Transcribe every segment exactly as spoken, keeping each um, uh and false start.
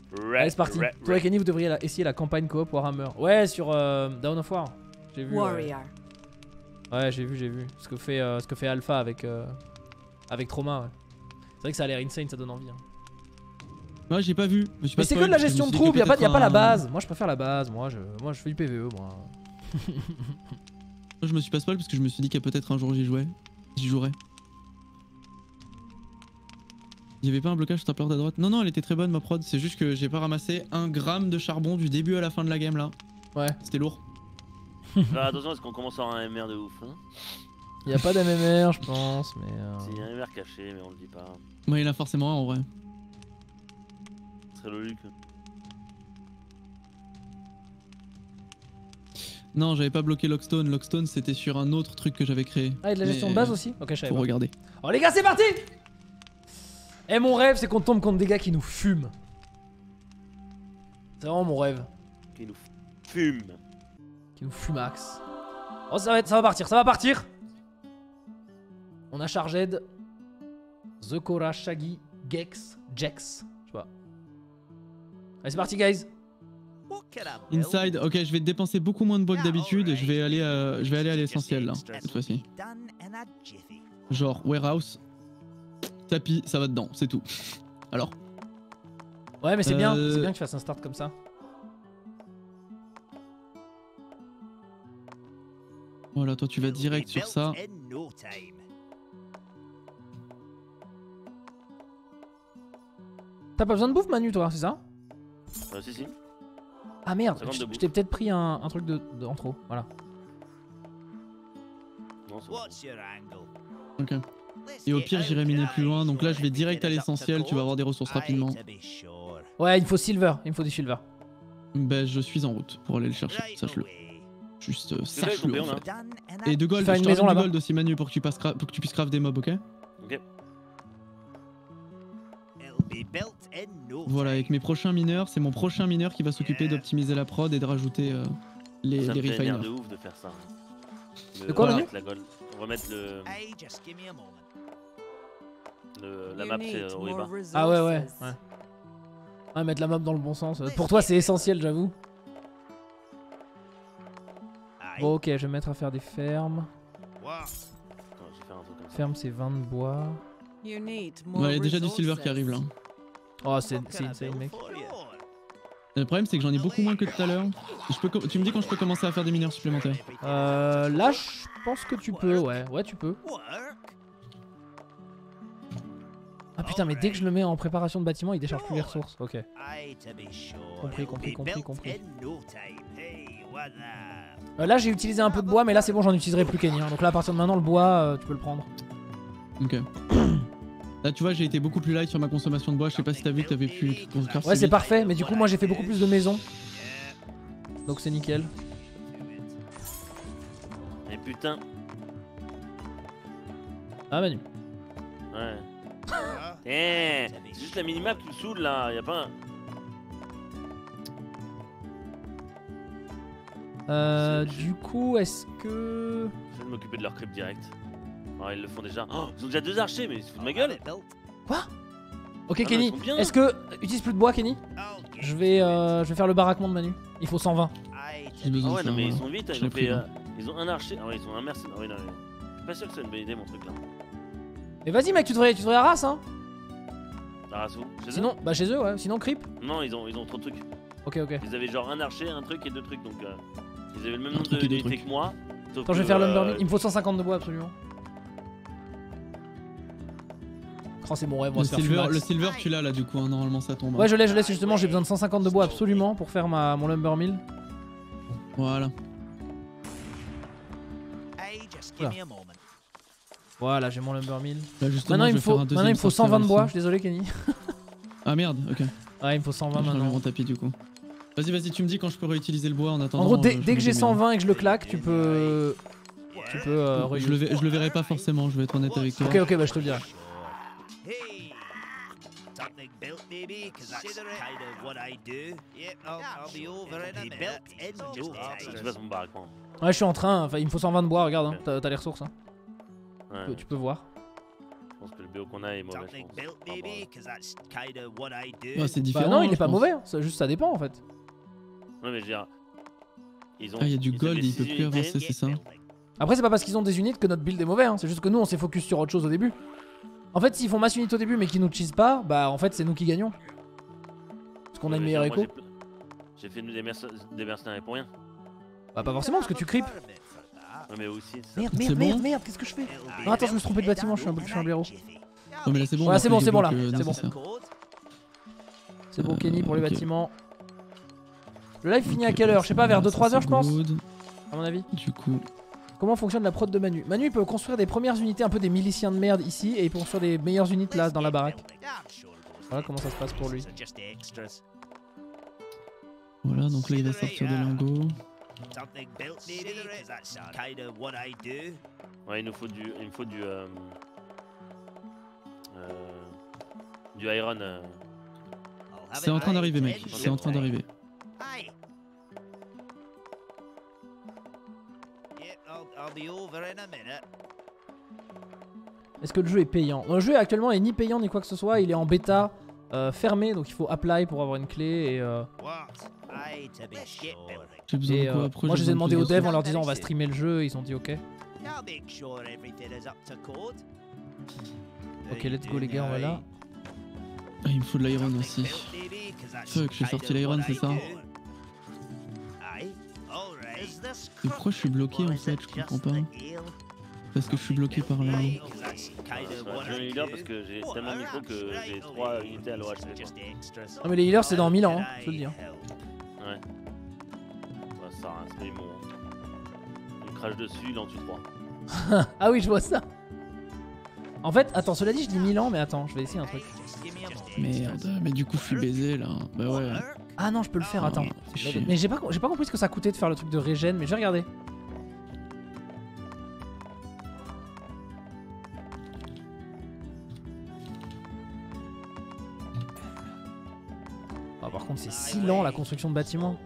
Allez, c'est parti. Toi et Kenny, vous devriez la, essayer la campagne coop Warhammer. Ouais, sur euh, Dawn of War. J'ai vu. Warrior. Ouais, ouais j'ai vu, j'ai vu. Ce que fait, euh, ce que fait Alpha avec, euh, avec Trauma. Ouais. C'est vrai que ça a l'air insane, ça donne envie. Hein. Ouais, j'ai pas vu. Mais c'est que de la gestion de troupes, y'a pas, y a pas la base. Moi, je préfère la base. Moi, je, moi, je fais du P V E, moi. Je me suis pas spoil parce que je me suis dit qu'il y a peut-être un jour j'y jouais. J'y jouerais. Il y avait pas un blocage templaire à droite? Non, non, elle était très bonne ma prod. C'est juste que j'ai pas ramassé un gramme de charbon du début à la fin de la game là. Ouais. C'était lourd. Alors, attention, est-ce qu'on commence à avoir un M R de ouf hein? Il y a pas d'M M R, je pense, mais. Euh... Si, il y a un M R caché, mais on le dit pas. Ouais, il y en a forcément un en vrai. Ce serait logique. Non, j'avais pas bloqué Lockstone. Lockstone, c'était sur un autre truc que j'avais créé. Ah, il y a de la gestion mais... de base aussi? Ok, je savais Faut pas. regarder. Oh, les gars, c'est parti! Eh, mon rêve, c'est qu'on tombe contre des gars qui nous fument. C'est vraiment mon rêve. Qui nous fume. Qui nous fumax. Oh, ça va, être, ça va partir, ça va partir! On a Charged, Zekora, Shaggy, Gex, Jex. Je sais pas. Allez, c'est parti, guys! Inside, ok, je vais dépenser beaucoup moins de bois que d'habitude. Je vais aller, euh, je vais aller à l'essentiel là, cette fois-ci. Genre, warehouse, tapis, ça va dedans, c'est tout. Alors. Ouais, mais c'est euh... bien, c'est bien que tu fasses un start comme ça. Voilà, toi tu vas direct sur ça. T'as pas besoin de bouffe, Manu, toi, c'est ça? Euh, si, si. Ah merde, je, je t'ai peut-être pris un, un truc de, de, en trop, voilà. Non, c'est bon. Ok. Et au pire, j'irai miner plus loin. Donc là, je vais direct à l'essentiel. Tu vas avoir des ressources rapidement. Ouais, il me faut silver. Il me faut du silver. Ben, je suis en route pour aller le chercher. Sache-le. Juste euh, sache-le. En fait. hein. Et de gold, Faire je une te maison ramène du là-bas. gold aussi, Manu, pour que tu, passes pour que tu puisses craft des mobs, ok? Ok. Voilà, avec mes prochains mineurs, c'est mon prochain mineur qui va s'occuper d'optimiser la prod et de rajouter euh, les, Ça les me fait refiners. de ouf de faire ça. De quoi, Manu? la gold. On va mettre le... le la map, c'est au bas. Ah ouais, ouais. Ouais, ouais mettre la map dans le bon sens. Pour toi, c'est essentiel, j'avoue. Bon, ok, je vais me mettre à faire des fermes. Ferme, c'est vingt de bois. Ouais, il y a déjà du silver qui arrive là. Oh, c'est insane, mec. Le problème, c'est que j'en ai beaucoup moins que tout à l'heure. Tu me dis quand je peux commencer à faire des mineurs supplémentaires? Euh, là, je pense que tu peux, ouais. Ouais, tu peux. Ah putain, mais dès que je le mets en préparation de bâtiment, il décharge plus les ressources. Ok. Compris, compris, compris, compris. Euh, là, j'ai utilisé un peu de bois, mais là, c'est bon, j'en utiliserai plus Kenny. Hein. Donc là, à partir de maintenant, le bois, euh, tu peux le prendre. Ok. Là, tu vois, j'ai été beaucoup plus light sur ma consommation de bois. Je sais pas si t'as vu que t'avais pu. Ouais, c'est parfait, mais du coup, moi, j'ai fait beaucoup plus de maisons. Donc, c'est nickel. Et putain. Ah, Manu. Ouais. Eh, c'est juste la minimap qui me saoule là, y'a pas un... Euh, du coup, est-ce que... Je vais m'occuper de leur creep direct. Oh, ils le font déjà. Oh, ils ont déjà deux archers, mais ils se foutent de ma gueule. Quoi? Ok, Ah, Kenny, est-ce que... Utilise plus de bois, Kenny. Je vais, euh, je vais faire le baraquement de Manu. Il faut cent vingt. Ah ouais, non mais ils sont vite, ils ont fait... Euh, ils ont un archer... Ah ouais, ils ont un mercenaire. Ah ouais, non, mais... Je suis pas sûr que c'est une bonne idée, mon truc là. Mais vas-y, mec, tu devrais, tu devrais race, hein. La race où? Chez Sinon, eux bah chez eux, ouais. Sinon, creep. Non, ils ont, ils ont trop de trucs. Ok, ok. Ils avaient genre un archer, un truc et deux trucs, donc... Euh, ils avaient le même Un nombre truc et deux d'unités trucs. que moi. Attends, je vais faire l'Undermill. Il me faut cent cinquante de bois, absolument. Oh, c'est mon rêve, moi, Le silver, le silver, tu l'as là, du coup, hein, normalement ça tombe. Ouais, je l'ai, je l'ai, justement, j'ai besoin de cent cinquante de bois absolument pour faire ma, mon lumber mill. Voilà. Voilà, voilà j'ai mon lumber mill. Là, justement, maintenant, il je me vais faut, faire un maintenant, deuxième il me faut cent vingt de sortir bois, je aussi. suis désolé, Kenny. Ah merde, ok. Ouais, il me faut cent vingt Je maintenant. mon tapis du coup. Vas-y, vas-y, tu me dis quand je peux réutiliser le bois en attendant. En gros, dès, euh, dès que j'ai cent vingt vingt et que je le claque, tu peux. Tu peux. Euh, je, le vais, je le verrai pas forcément, je vais être honnête avec toi. Ok, ok, bah je te le dirai. Je passe mon baraquement. Ouais, je suis en train, enfin, il me faut cent vingt de bois, regarde, hein. T'as les ressources, hein. Ouais. Tu, peux, tu peux voir. Je pense que le B O qu'on a est mauvais, je pense. Ouais, c'est différent. Bah non, il hein, est pas je pense. mauvais, hein. Ça, juste ça dépend en fait. Ouais, mais je veux dire. Ils ont, Ah, il y a du ils gold avaient et il peut six plus unités. avancer, c'est ça? Après, c'est pas parce qu'ils ont des unités que notre build est mauvais, hein. C'est juste que nous on s'est focus sur autre chose au début. En fait, s'ils font masse unité au début mais qu'ils nous cheese pas, bah en fait, c'est nous qui gagnons. Parce qu'on a Ouais, une mais meilleure genre, moi, écho. J'ai fait des, merce... des mercenaires pour rien. Bah, pas forcément parce que tu creep. Ouais, mais aussi. Ça... Merde, C'est merde, bon merde, merde, qu'est-ce que je fais? Non, attends, je me suis trompé de bâtiment, je suis un, je suis un blaireau. Oh, mais là, c'est bon. Voilà, on a c'est pris bon, les c'est bon, là. blocs, euh, C'est bon. nécessaires. C'est bon, Euh, Kenny, pour les ok. bâtiments. Le live finit à Ok, quelle heure? Je sais pas, vers ça, deux trois c'est heures, je pense. good. À mon avis. Du coup, Comment fonctionne la prod de Manu? Manu il peut construire des premières unités, un peu des miliciens de merde ici, et il peut construire des meilleures unités là dans la baraque. Voilà comment ça se passe pour lui. voilà, donc là, il va sortir des lingots. Ouais, il nous faut du. Il me faut du. Euh... Euh... Du iron. Euh... C'est en train d'arriver, mec. C'est en train d'arriver. Est-ce que le jeu est payant? Le jeu actuellement est ni payant ni quoi que ce soit, il est en bêta euh, fermé, donc il faut apply pour avoir une clé et... Euh, J'ai besoin et de quoi euh, après? moi je les ai j'ai besoin demandé de aux plus de devs en ressources. leur disant on va streamer le jeu, et ils ont dit ok. Ok, let's go les gars, on va là. Ah, il me faut de l'iron aussi. Fuck, j'ai sorti l'iron, c'est ça? Et pourquoi je suis bloqué en fait? Je comprends pas. Parce que je suis bloqué par là. Ouais, je viens healer parce que j'ai tellement de micro que j'ai trois unités à l'orage. Non mais les healers c'est dans mille ans, hein, je te le dis. Hein. Ouais. Ouais, ça, hein, c'est mon. Il me crache dessus, il en tue trois. Ah oui, je vois ça. En fait, attends, cela dit je dis mille ans, mais attends, je vais essayer un truc. Merde, mais du coup je suis baisé là. Bah ouais. Ah non, je peux le faire, attends. Ah, c'est chiant. Mais j'ai pas, j'ai pas compris ce que ça coûtait de faire le truc de régène, mais je vais regarder. Ah, par contre, c'est si lent la construction de bâtiments.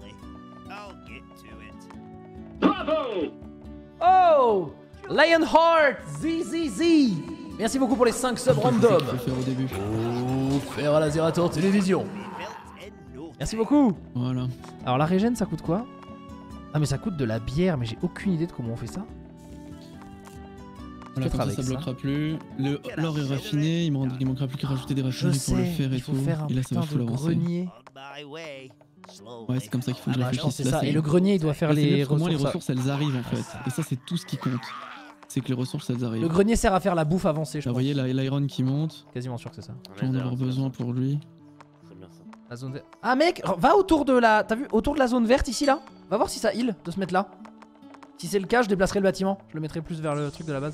Oh Lionheart Z Z Z. Merci beaucoup pour les cinq subs random. Faut le faire au début. Oh, faire à la Zerator Télévision. Merci beaucoup. Voilà. Alors la régène ça coûte quoi? Ah mais ça coûte de la bière, mais j'ai aucune idée de comment on fait ça. Voilà, Peut-être comme ça, avec ça ça. bloquera plus. Le l'or est raffiné, il, me rend- il manquera plus qu'à rajouter des Je raffineries pour le sais, faire et il faut tout. faire un Et là ça va putain full de avancer. grenier. Ouais, c'est comme ça qu'il faut que je Ah bah, je pense réfléchisse. que c'est Là, ça. c'est- Et le grenier il doit faire là, c'est mieux les parce qu'au moins, ressources. les ressources elles arrivent en fait. Et ça c'est tout ce qui compte. C'est que les ressources elles arrivent. Le grenier sert à faire la bouffe avancée, je Là, vous pense. voyez la- l'iron qui monte. Quasiment sûr que c'est ça. Je vais en avoir besoin pour lui. C'est bien ça. La zone verte. Ah mec, va autour de la. T'as vu autour de la zone verte ici là? Va voir si ça heal de se mettre là. Si c'est le cas, je déplacerai le bâtiment. Je le mettrai plus vers le truc de la base.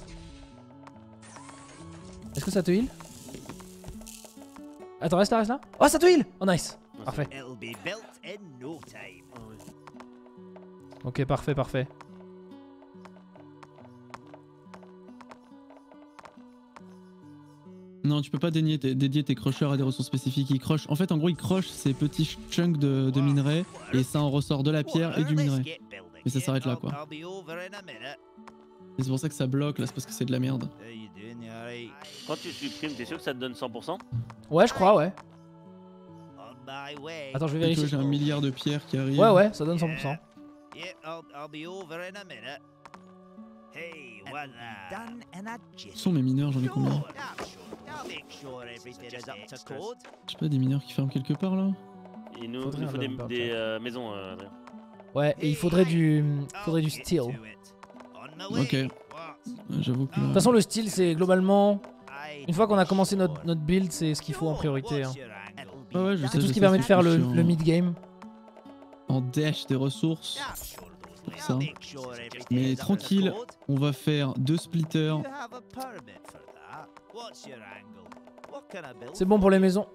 Est-ce que ça te heal? Attends, reste là, reste là. Oh, ça te heal! Oh, nice. Parfait. Ok, parfait, parfait. Non, tu peux pas dédier tes, dédier tes crushers à des ressources spécifiques. Ils crushent. En fait, en gros, ils crushent ces petits chunks de, de minerais et ça en ressort de la pierre et du minerai. Et ça s'arrête là, quoi. Et c'est pour ça que ça bloque là, c'est parce que c'est de la merde. Quand tu supprimes, t'es sûr que ça te donne cent pour cent? Ouais, je crois, ouais. Attends, je vais Et tu vois, vérifier. j'ai un milliard de pierres qui arrivent. Ouais, ouais, ça donne cent pour cent. Où sont mes mineurs? J'en ai combien? Je sais pas, des mineurs qui ferment quelque part là? Il nous, Faudrait il nous un faut des, lumber des jack. euh, maisons, euh, Adrien. Ouais, et il faudrait du. faudrait du steel. De Ok. Euh, J'avoue que là... toute façon, le steel, c'est globalement. Une fois qu'on a commencé notre, notre build, c'est ce qu'il faut en priorité. Hein. Ouais, ouais, je sais, C'est tout je ce qui sais, permet de c'est faire que le, je suis le en- mid-game. En dash des ressources. Pour ça. Mais tranquille, on va faire deux splitters. C'est bon pour les maisons.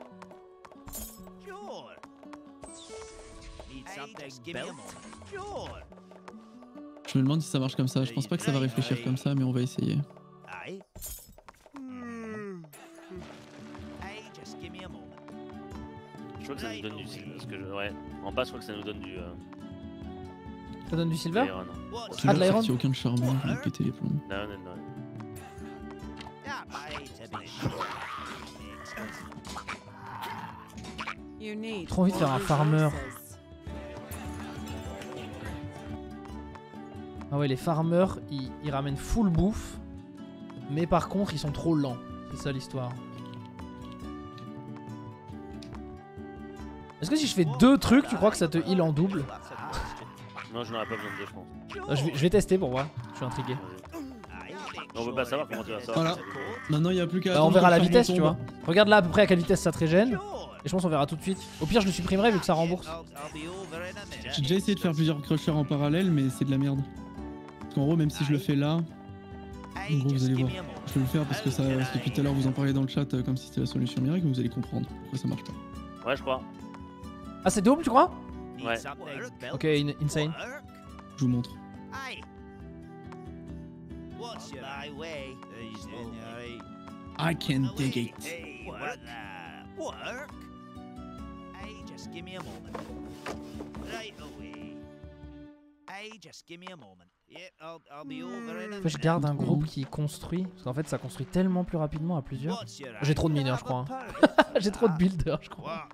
Je me demande si ça marche comme ça. Je pense pas que ça va réfléchir comme ça, mais on va essayer. Je crois que ça nous donne du silver. Parce que je- ouais, en bas, je crois que ça nous donne du. Euh, Ça donne du silver? iron. Ah, de l'iron? Il n'y a aucun charbon, je vais péter les plombs. Non, non, non. J'ai trop envie de faire un farmer. Ah ouais, les farmers, ils, ils ramènent full bouffe. Mais par contre, ils sont trop lents. C'est ça l'histoire. Est-ce que si je fais deux trucs, tu crois que ça te heal en double? Non, je n'aurais pas besoin de deux, je pense. Ah, je, vais, je vais tester pour voir. Je suis intrigué. On veut pas savoir comment tu vas savoir. Voilà. Maintenant, il n'y a plus qu'à. Bah, on verra la vitesse, tu vois. Regarde là à peu près à quelle vitesse ça te régène. Et je pense qu'on verra tout de suite. Au pire, je le supprimerai vu que ça rembourse. J'ai déjà essayé de faire plusieurs crushers en parallèle, mais c'est de la merde. Parce qu'en gros, même si je le fais là, en gros, vous allez voir. Je vais le faire parce que ça, parce que depuis tout à l'heure, vous en parlez dans le chat comme si c'était la solution miracle, mais vous allez comprendre pourquoi ça marche pas. Ouais, je crois. Ah, c'est double, tu crois? Ouais. Ok, in insane. Je vous montre. I can dig it. Je garde un groupe qui construit, parce qu'en fait ça construit tellement plus rapidement à plusieurs. J'ai trop de mineurs je crois. Hein. J'ai trop de builders je crois.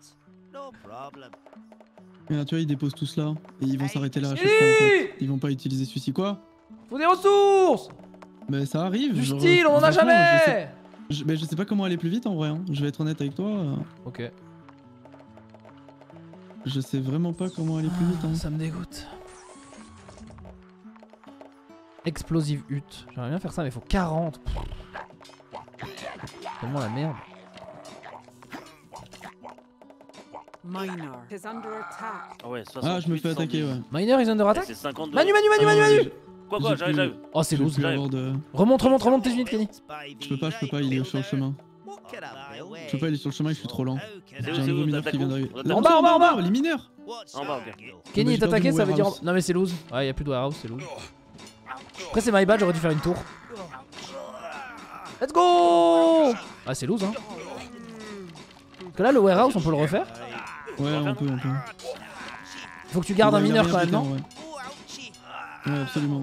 Mais là, tu vois, ils déposent tous là, et ils vont s'arrêter là à chaque fois en fait. Ils vont pas utiliser celui-ci quoi. Faut des ressources. Mais ça arrive. Du genre, style, on en a jamais. Je sais, je, mais je sais pas comment aller plus vite en vrai, hein. Je vais être honnête avec toi. Ok. Je sais vraiment pas comment aller plus vite. Hein. Ça me dégoûte. Explosive hutte. J'aimerais bien faire ça, mais il faut quarante. Tellement la merde. Miner is under attack. Ah ouais, ah, je me fais attaquer, ouais. Miner is under attack. C'est cinquante-deux. Manu, Manu, Manu, Manu, Manu. Quoi, quoi, j'arrive, j'arrive. Oh, c'est loose. De... Remonte, remonte, remonte tes unités, Kenny. Je peux pas, je peux pas, il est sur le chemin. Je peux pas, il est sur le chemin et je suis trop lent. J'ai un nouveau mineur qui vient d'arriver. En bas, en bas, en bas. Les mineurs. En bas, ok. Kenny est attaqué, ça veut dire. Non, mais c'est loose. Ouais, y'a plus de warehouse, c'est loose. Après, c'est my bad, j'aurais dû faire une tour. Let's go. Ah, c'est loose, hein. Parce que là, le warehouse, on peut le refaire. Ouais, on peut, on peut. Faut que tu gardes un mineur quand même, non? Ouais, absolument.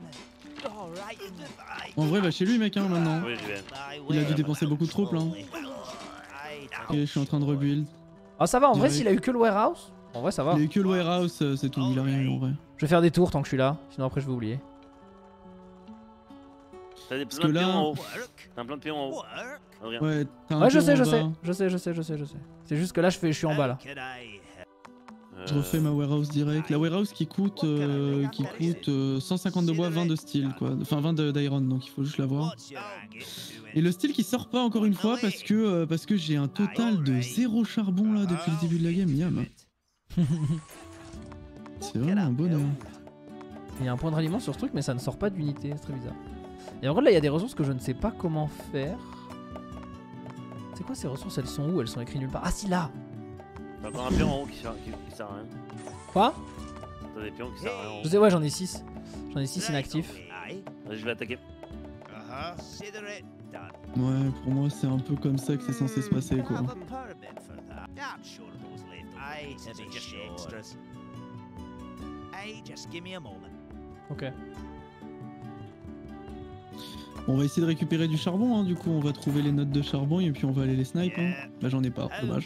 En vrai, va chez lui, mec, hein, maintenant. Oui, je vais. Il a dû dépenser beaucoup de troupes, là. Ok, je suis en train de rebuild. Ah, ça va, en vrai, s'il a eu que le warehouse. En vrai, ça va. Il a eu que le warehouse, c'est tout, il a rien eu en vrai. Je vais faire des tours tant que je suis là, sinon après, je vais oublier. T'as des plein de pions en haut. T'as plein de pions en haut. Ouais, t'as un Ouais, je sais, je bas. sais, je sais, je sais, je sais, je sais. C'est juste que là, je, fais, je suis en bas là. Je refais ma warehouse direct. La warehouse qui coûte, euh, qui coûte euh, cent cinquante de bois, vingt de steel, quoi. Enfin, vingt d'iron, donc il faut juste l'avoir. Et le steel qui sort pas encore une fois parce que, euh, parce que j'ai un total de zéro charbon là depuis le début de la game. Yam. C'est vraiment un bonheur. Il y a un point de ralliement sur ce truc, mais ça ne sort pas d'unité, c'est très bizarre. Et en vrai, là, il y a des ressources que je ne sais pas comment faire. C'est quoi ces ressources? Elles sont où? Elles sont écrites nulle part. Ah, si, là! T'as encore un pion en haut qui sert, qui, qui sert à rien. Quoi? T'as des pions qui servent à rien en haut. Je sais, ouais, j'en ai six. J'en ai six inactifs. Vas-y, je vais attaquer. Ouais, pour moi, c'est un peu comme ça que c'est censé se passer, quoi. Ok. On va essayer de récupérer du charbon, hein. Du coup, on va trouver les notes de charbon et puis on va aller les snipe. Hein. Bah, j'en ai pas, dommage.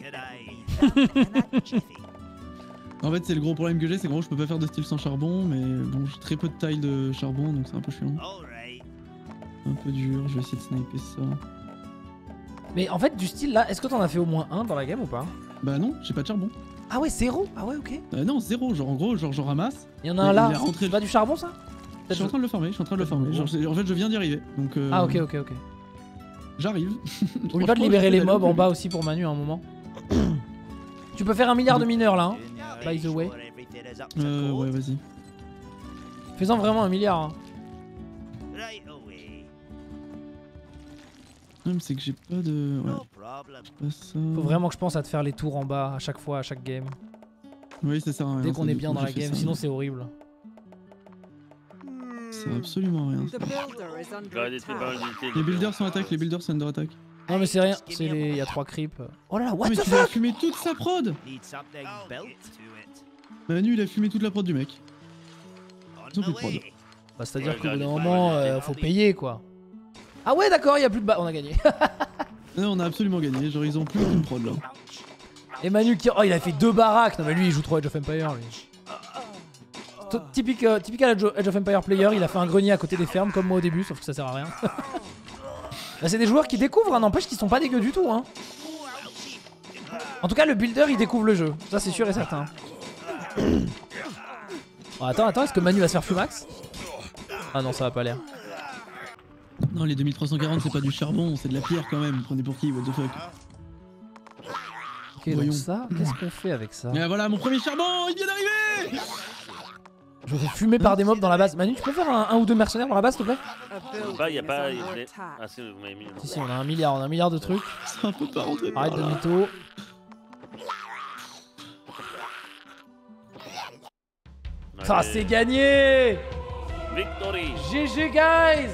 En fait, c'est le gros problème que j'ai, c'est qu'en gros, je peux pas faire de style sans charbon, mais bon, j'ai très peu de taille de charbon, donc c'est un peu chiant. Un peu dur, je vais essayer de sniper ça. Mais en fait, du style là, est-ce que t'en as fait au moins un dans la game ou pas? Bah non, j'ai pas de charbon. Ah ouais, zéro? Ah ouais, ok. Euh, non, zéro, genre en gros, genre j'en ramasse. Il y en a un là, il est rentré... c'est pas du charbon ça? Je suis en train de le farmer, je suis en train de le farmer. Genre, en fait, je viens d'y arriver, donc euh... Ah ok, ok, ok. J'arrive. Oublie pas de libérer les mobs en bas aussi pour Manu à un moment. Tu peux faire un milliard de mineurs là, hein, by the way. Euh, ouais, vas-y. Fais-en vraiment un milliard. Hein. Le problème, c'est que j'ai pas de. Ouais. Pas ça. Faut vraiment que je pense à te faire les tours en bas à chaque fois, à chaque game. Oui, ça sert à rien. Dès qu'on est bien coup, dans la j'ai fait game, ça. sinon c'est horrible. Ça sert absolument à rien. ça. J'aurais détruit pas mal d'unités. Les builders sont attaques, les builders sont under attaque. Non mais c'est rien, c'est les... il y a trois creeps. Oh là là, what mais the tu vas fuck? fumer toute sa prod. Manu, il a fumé toute la prod du mec. Ils ont plus de prod. Bah c'est à dire qu'au bout d'un moment, euh, faut payer quoi. Ah ouais, d'accord, il y a plus de bas. On a gagné. Non, on a absolument gagné. Genre, ils ont plus aucune prod là. Et Manu qui. Oh, il a fait deux baraques. Non, mais lui, il joue trop Age of Empire. Lui. T- Typique, euh, typique Age of Empire player, il a fait un grenier à côté des fermes comme moi au début, sauf que ça sert à rien. Bah, c'est des joueurs qui découvrent, hein, n'empêche qu'ils sont pas dégueux du tout. Hein. En tout cas, le builder il découvre le jeu, ça c'est sûr et certain. Oh, attends, attends, est-ce que Manu va se faire fumax? Ah non, ça va pas l'air. Non, les deux mille trois cent quarante, c'est pas du charbon, c'est de la pierre quand même. Prenez pour qui, what the fuck. Ok, Voyons. donc ça, qu'est-ce qu'on fait avec ça? Et voilà, mon premier charbon, il vient d'arriver. Je me fais fumer par des mobs dans la base. Manu, tu peux faire un, un ou deux mercenaires dans la base, s'il te plaît? Pas, y a pas. Y a... Ah, si, vous m'avez mis. Si, si, on a un milliard, on a un milliard de trucs. C'est un peu pas rentré. Arrête de mytho. Ah, c'est gagné! Victory! G G, guys!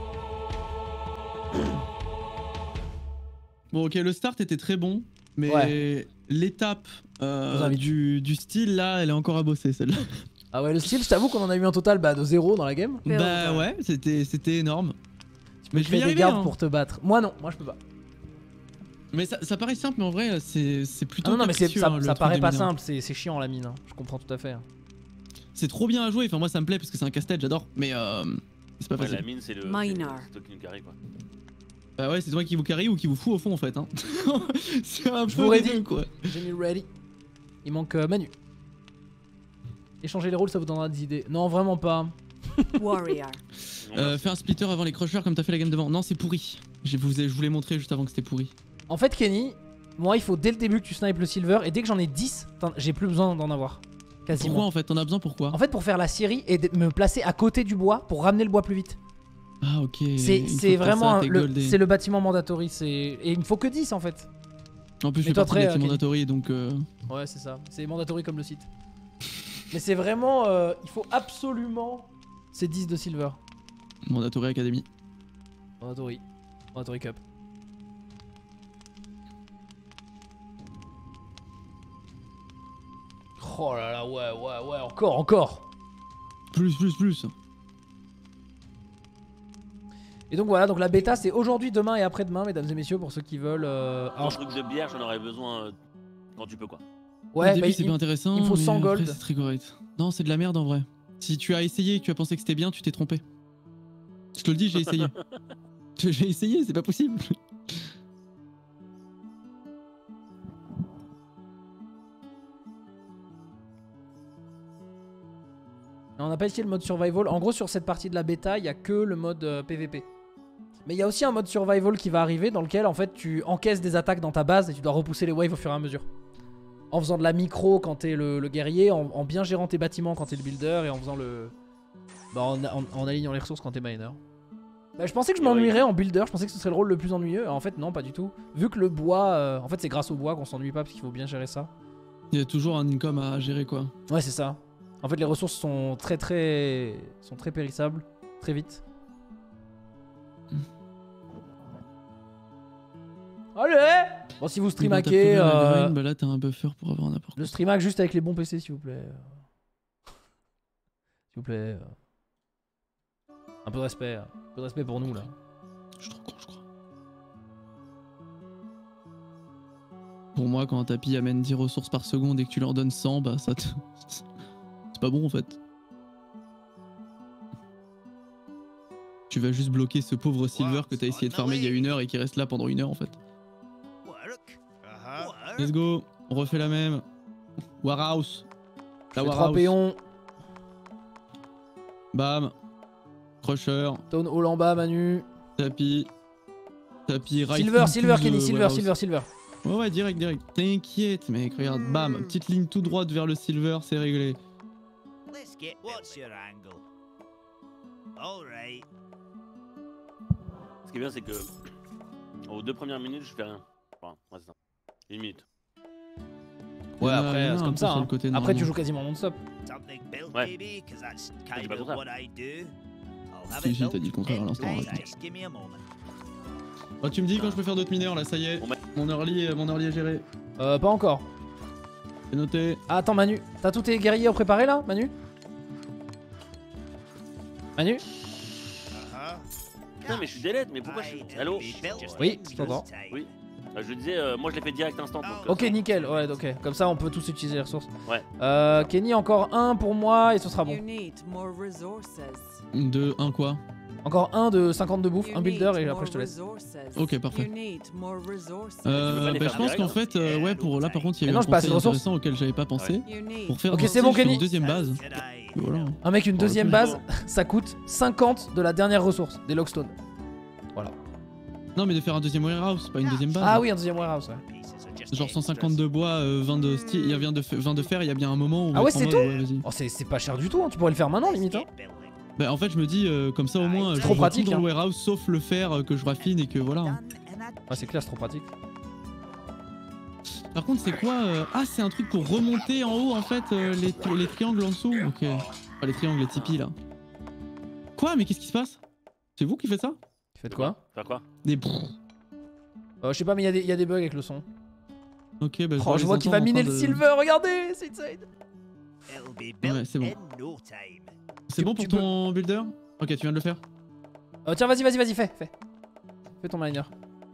Bon, ok, le start était très bon, mais Ouais. l'étape euh, invite. du, du style là, elle est encore à bosser celle-là. Ah ouais, le style, je t'avoue qu'on en a eu un total bah, de zéro dans la game. Bah ouais, c'était c'était énorme. Tu peux Mais je vais y créer des arriver. gardes Hein. pour te battre. Moi non, moi je peux pas. Mais ça, ça paraît simple, mais en vrai, c'est c'est plutôt. Ah non, non, mais c'est- capricieux, ça, hein, le ça truc paraît des pas mineurs. simple, c'est c'est chiant la mine. Hein. Je comprends tout à fait. C'est trop bien à jouer, enfin moi ça me plaît parce que c'est un casse-tête, j'adore. Mais euh, c'est pas Ouais, facile. la mine, c'est le. Minor. C'est toi qui nous carry quoi. Bah ouais, c'est toi qui vous carry ou qui vous fout au fond en fait. Hein. C'est un Je peu vous les ready. deux, quoi. J'ai mis ready. Il manque euh, Manu. Échanger les rôles, ça vous donnera des idées. Non, vraiment pas. Warrior. Euh, fais un splitter avant les crushers comme t'as fait la game devant. Non, c'est pourri. Je vous, ai- je vous l'ai montré juste avant que c'était pourri. En fait, Kenny, moi il faut dès le début que tu snipes le silver et dès que j'en ai dix, t'en- j'ai plus besoin d'en avoir. Quasiment. Pourquoi en fait? T'en as besoin pourquoi? En fait, pour faire la série et de me placer à côté du bois pour ramener le bois plus vite. Ah ok. C'est Une fois c'est que t'as vraiment ça, un- t'es le, goldé. c'est le bâtiment mandatory. c'est- Et il me faut que dix en fait. En plus, je Mais fais toi, partie après, de euh, la Kenny. mandatory donc. Euh... Ouais, c'est ça. C'est mandatory comme le site. Mais c'est vraiment. euh, il faut absolument ces dix de silver. Mandatory Academy. Mandatory. Mandatory Cup. Oh là là, ouais, ouais, ouais, encore, encore. Plus, plus, plus. Et donc voilà, donc la bêta c'est aujourd'hui, demain et après-demain, mesdames et messieurs, pour ceux qui veulent. euh, Un Alors, je- truc de bière, j'en aurais besoin euh, quand tu peux quoi. Au ouais, début, bah, c'est il- pas intéressant. il me faut mais cent après, gold. C'est très correct. Non, c'est de la merde en vrai. Si tu as essayé et que tu as pensé que c'était bien, tu t'es trompé. Je te le dis, j'ai essayé. J'ai essayé, c'est pas possible. on n'a pas essayé le mode survival. En gros, sur cette partie de la bêta, il y a que le mode euh, P V P. Mais il y a aussi un mode survival qui va arriver dans lequel en fait tu encaisses des attaques dans ta base et tu dois repousser les waves au fur et à mesure. En faisant de la micro quand t'es le, le guerrier, en, en bien gérant tes bâtiments quand t'es le builder et en faisant le. Bah, en, en- en alignant les ressources quand t'es miner. Bah, je pensais que je m'ennuierais en builder, je pensais que ce serait le rôle le plus ennuyeux. En fait, non, pas du tout. Vu que le bois. euh, en fait, c'est grâce au bois qu'on s'ennuie pas parce qu'il faut bien gérer ça. Il y a toujours un income à gérer quoi. Ouais, c'est ça. En fait, les ressources sont très très. sont très périssables, très vite. Allez! Bon, si vous Et quand t'as streamhackez, plus la euh, grind, bah là t'as un buffer pour avoir n'importe quoi. le streamhack juste avec les bons P C, s'il vous plaît. S'il vous plaît. euh. Un peu de respect. Un peu de respect pour nous, là. Je suis trop con, je crois. Pour moi, quand un tapis amène dix ressources par seconde et que tu leur donnes cent, bah ça te. C'est pas bon en fait. Tu vas juste bloquer ce pauvre silver que t'as essayé de farmer il y a une heure et qui reste là pendant une heure en fait. Let's go, on refait la même. Warhouse. Je La fais trois Warhouse. péons. Bam. Crusher. Town hall en bas, Manu. Tapis. Tapis. right Silver, into silver, the Kenny, silver, warehouse. silver, silver. Ouais, ouais, direct, direct. T'inquiète, mec. Regarde, bam. Petite ligne tout droite vers le silver, c'est réglé. Let's get What's your angle? All right. Ce qui est bien, c'est que aux deux premières minutes, je fais rien. Enfin, ouais, c'est ça. Une minute. Ouais, Il y en a- après, il y en a c'est un comme peu ça. sur hein. le côté, Après, tu normalement. joues quasiment non-stop. Something built, Ouais. maybe, because that's Ah, j'ai kind pas le of contraire. what I do. I'll have Si, it si, t'as built dit le contraire à in l'instant, arrête. place. Give me a moment. Oh, tu me dis quand je peux faire d'autres mineurs là, ça y est. Bon, bah- Mon early, mon early est géré. Euh, pas encore. C'est noté. Ah, attends, Manu. T'as tous tes guerriers préparés là, Manu? Manu? Uh-huh. Putain, mais je suis délète, mais pourquoi je suis. Allô? Oui, je t'entends. Oui. Euh, je disais, euh, moi je l'ai fait direct instant. Donc, euh, Ok, nickel, ouais, ok. Comme ça, on peut tous utiliser les ressources. Ouais. Euh, Kenny, encore un pour moi et ce sera bon. You need more resources. De un quoi? Encore un de cinquante de bouffe, You un builder need et more après je te laisse. resources. Ok, parfait. You need more resources. Euh, les bah, faire je pense direct, qu'en fait, euh, ouais, pour là par contre, il y Mais a eu non, un j'ai pas assez conseil de ressources. intéressant auquel j'avais pas pensé. You need Pour faire Ok, un c'est bon, style sur Kenny. une deuxième base. Voilà. Un mec, une Pour le deuxième coup, base, ça coûte cinquante de la dernière ressource, des logstones. Voilà. Non, mais de faire un deuxième warehouse, pas une deuxième base. Ah oui, un deuxième warehouse, ouais. Genre cent cinquante de bois, euh, vingt de steel, il y a vingt de, f- vingt de fer, il y a bien un moment où. on Ah va ouais, être en c'est mode, tout ouais, vas-y. Oh, c'est c'est pas cher du tout, hein. Tu pourrais le faire maintenant, limite. Hein. Bah en fait, je me dis, euh, comme ça au moins, je trop vois pratique, tout dans hein. le warehouse sauf le fer euh, que je raffine et que voilà. Ouais, c'est clair, c'est trop pratique. Par contre, c'est quoi euh, Ah, c'est un truc pour remonter en haut en fait, euh, les, tri- les triangles en dessous. Ok. Pas les triangles, les tipis là. Quoi? Mais qu'est-ce qui se passe? C'est vous qui faites ça? Tu fais de quoi? Faire quoi? Des. euh, Je sais pas, mais il y, y a des bugs avec le son. Ok, bah Oh, je vois qu'il va miner le silver, regardez, c'est insane. Ouais, c'est bon. C'est Tu- bon pour tu peux- ton builder? Ok, tu viens de le faire? Euh, tiens, vas-y, vas-y, vas-y, fais, fais. Fais ton miner.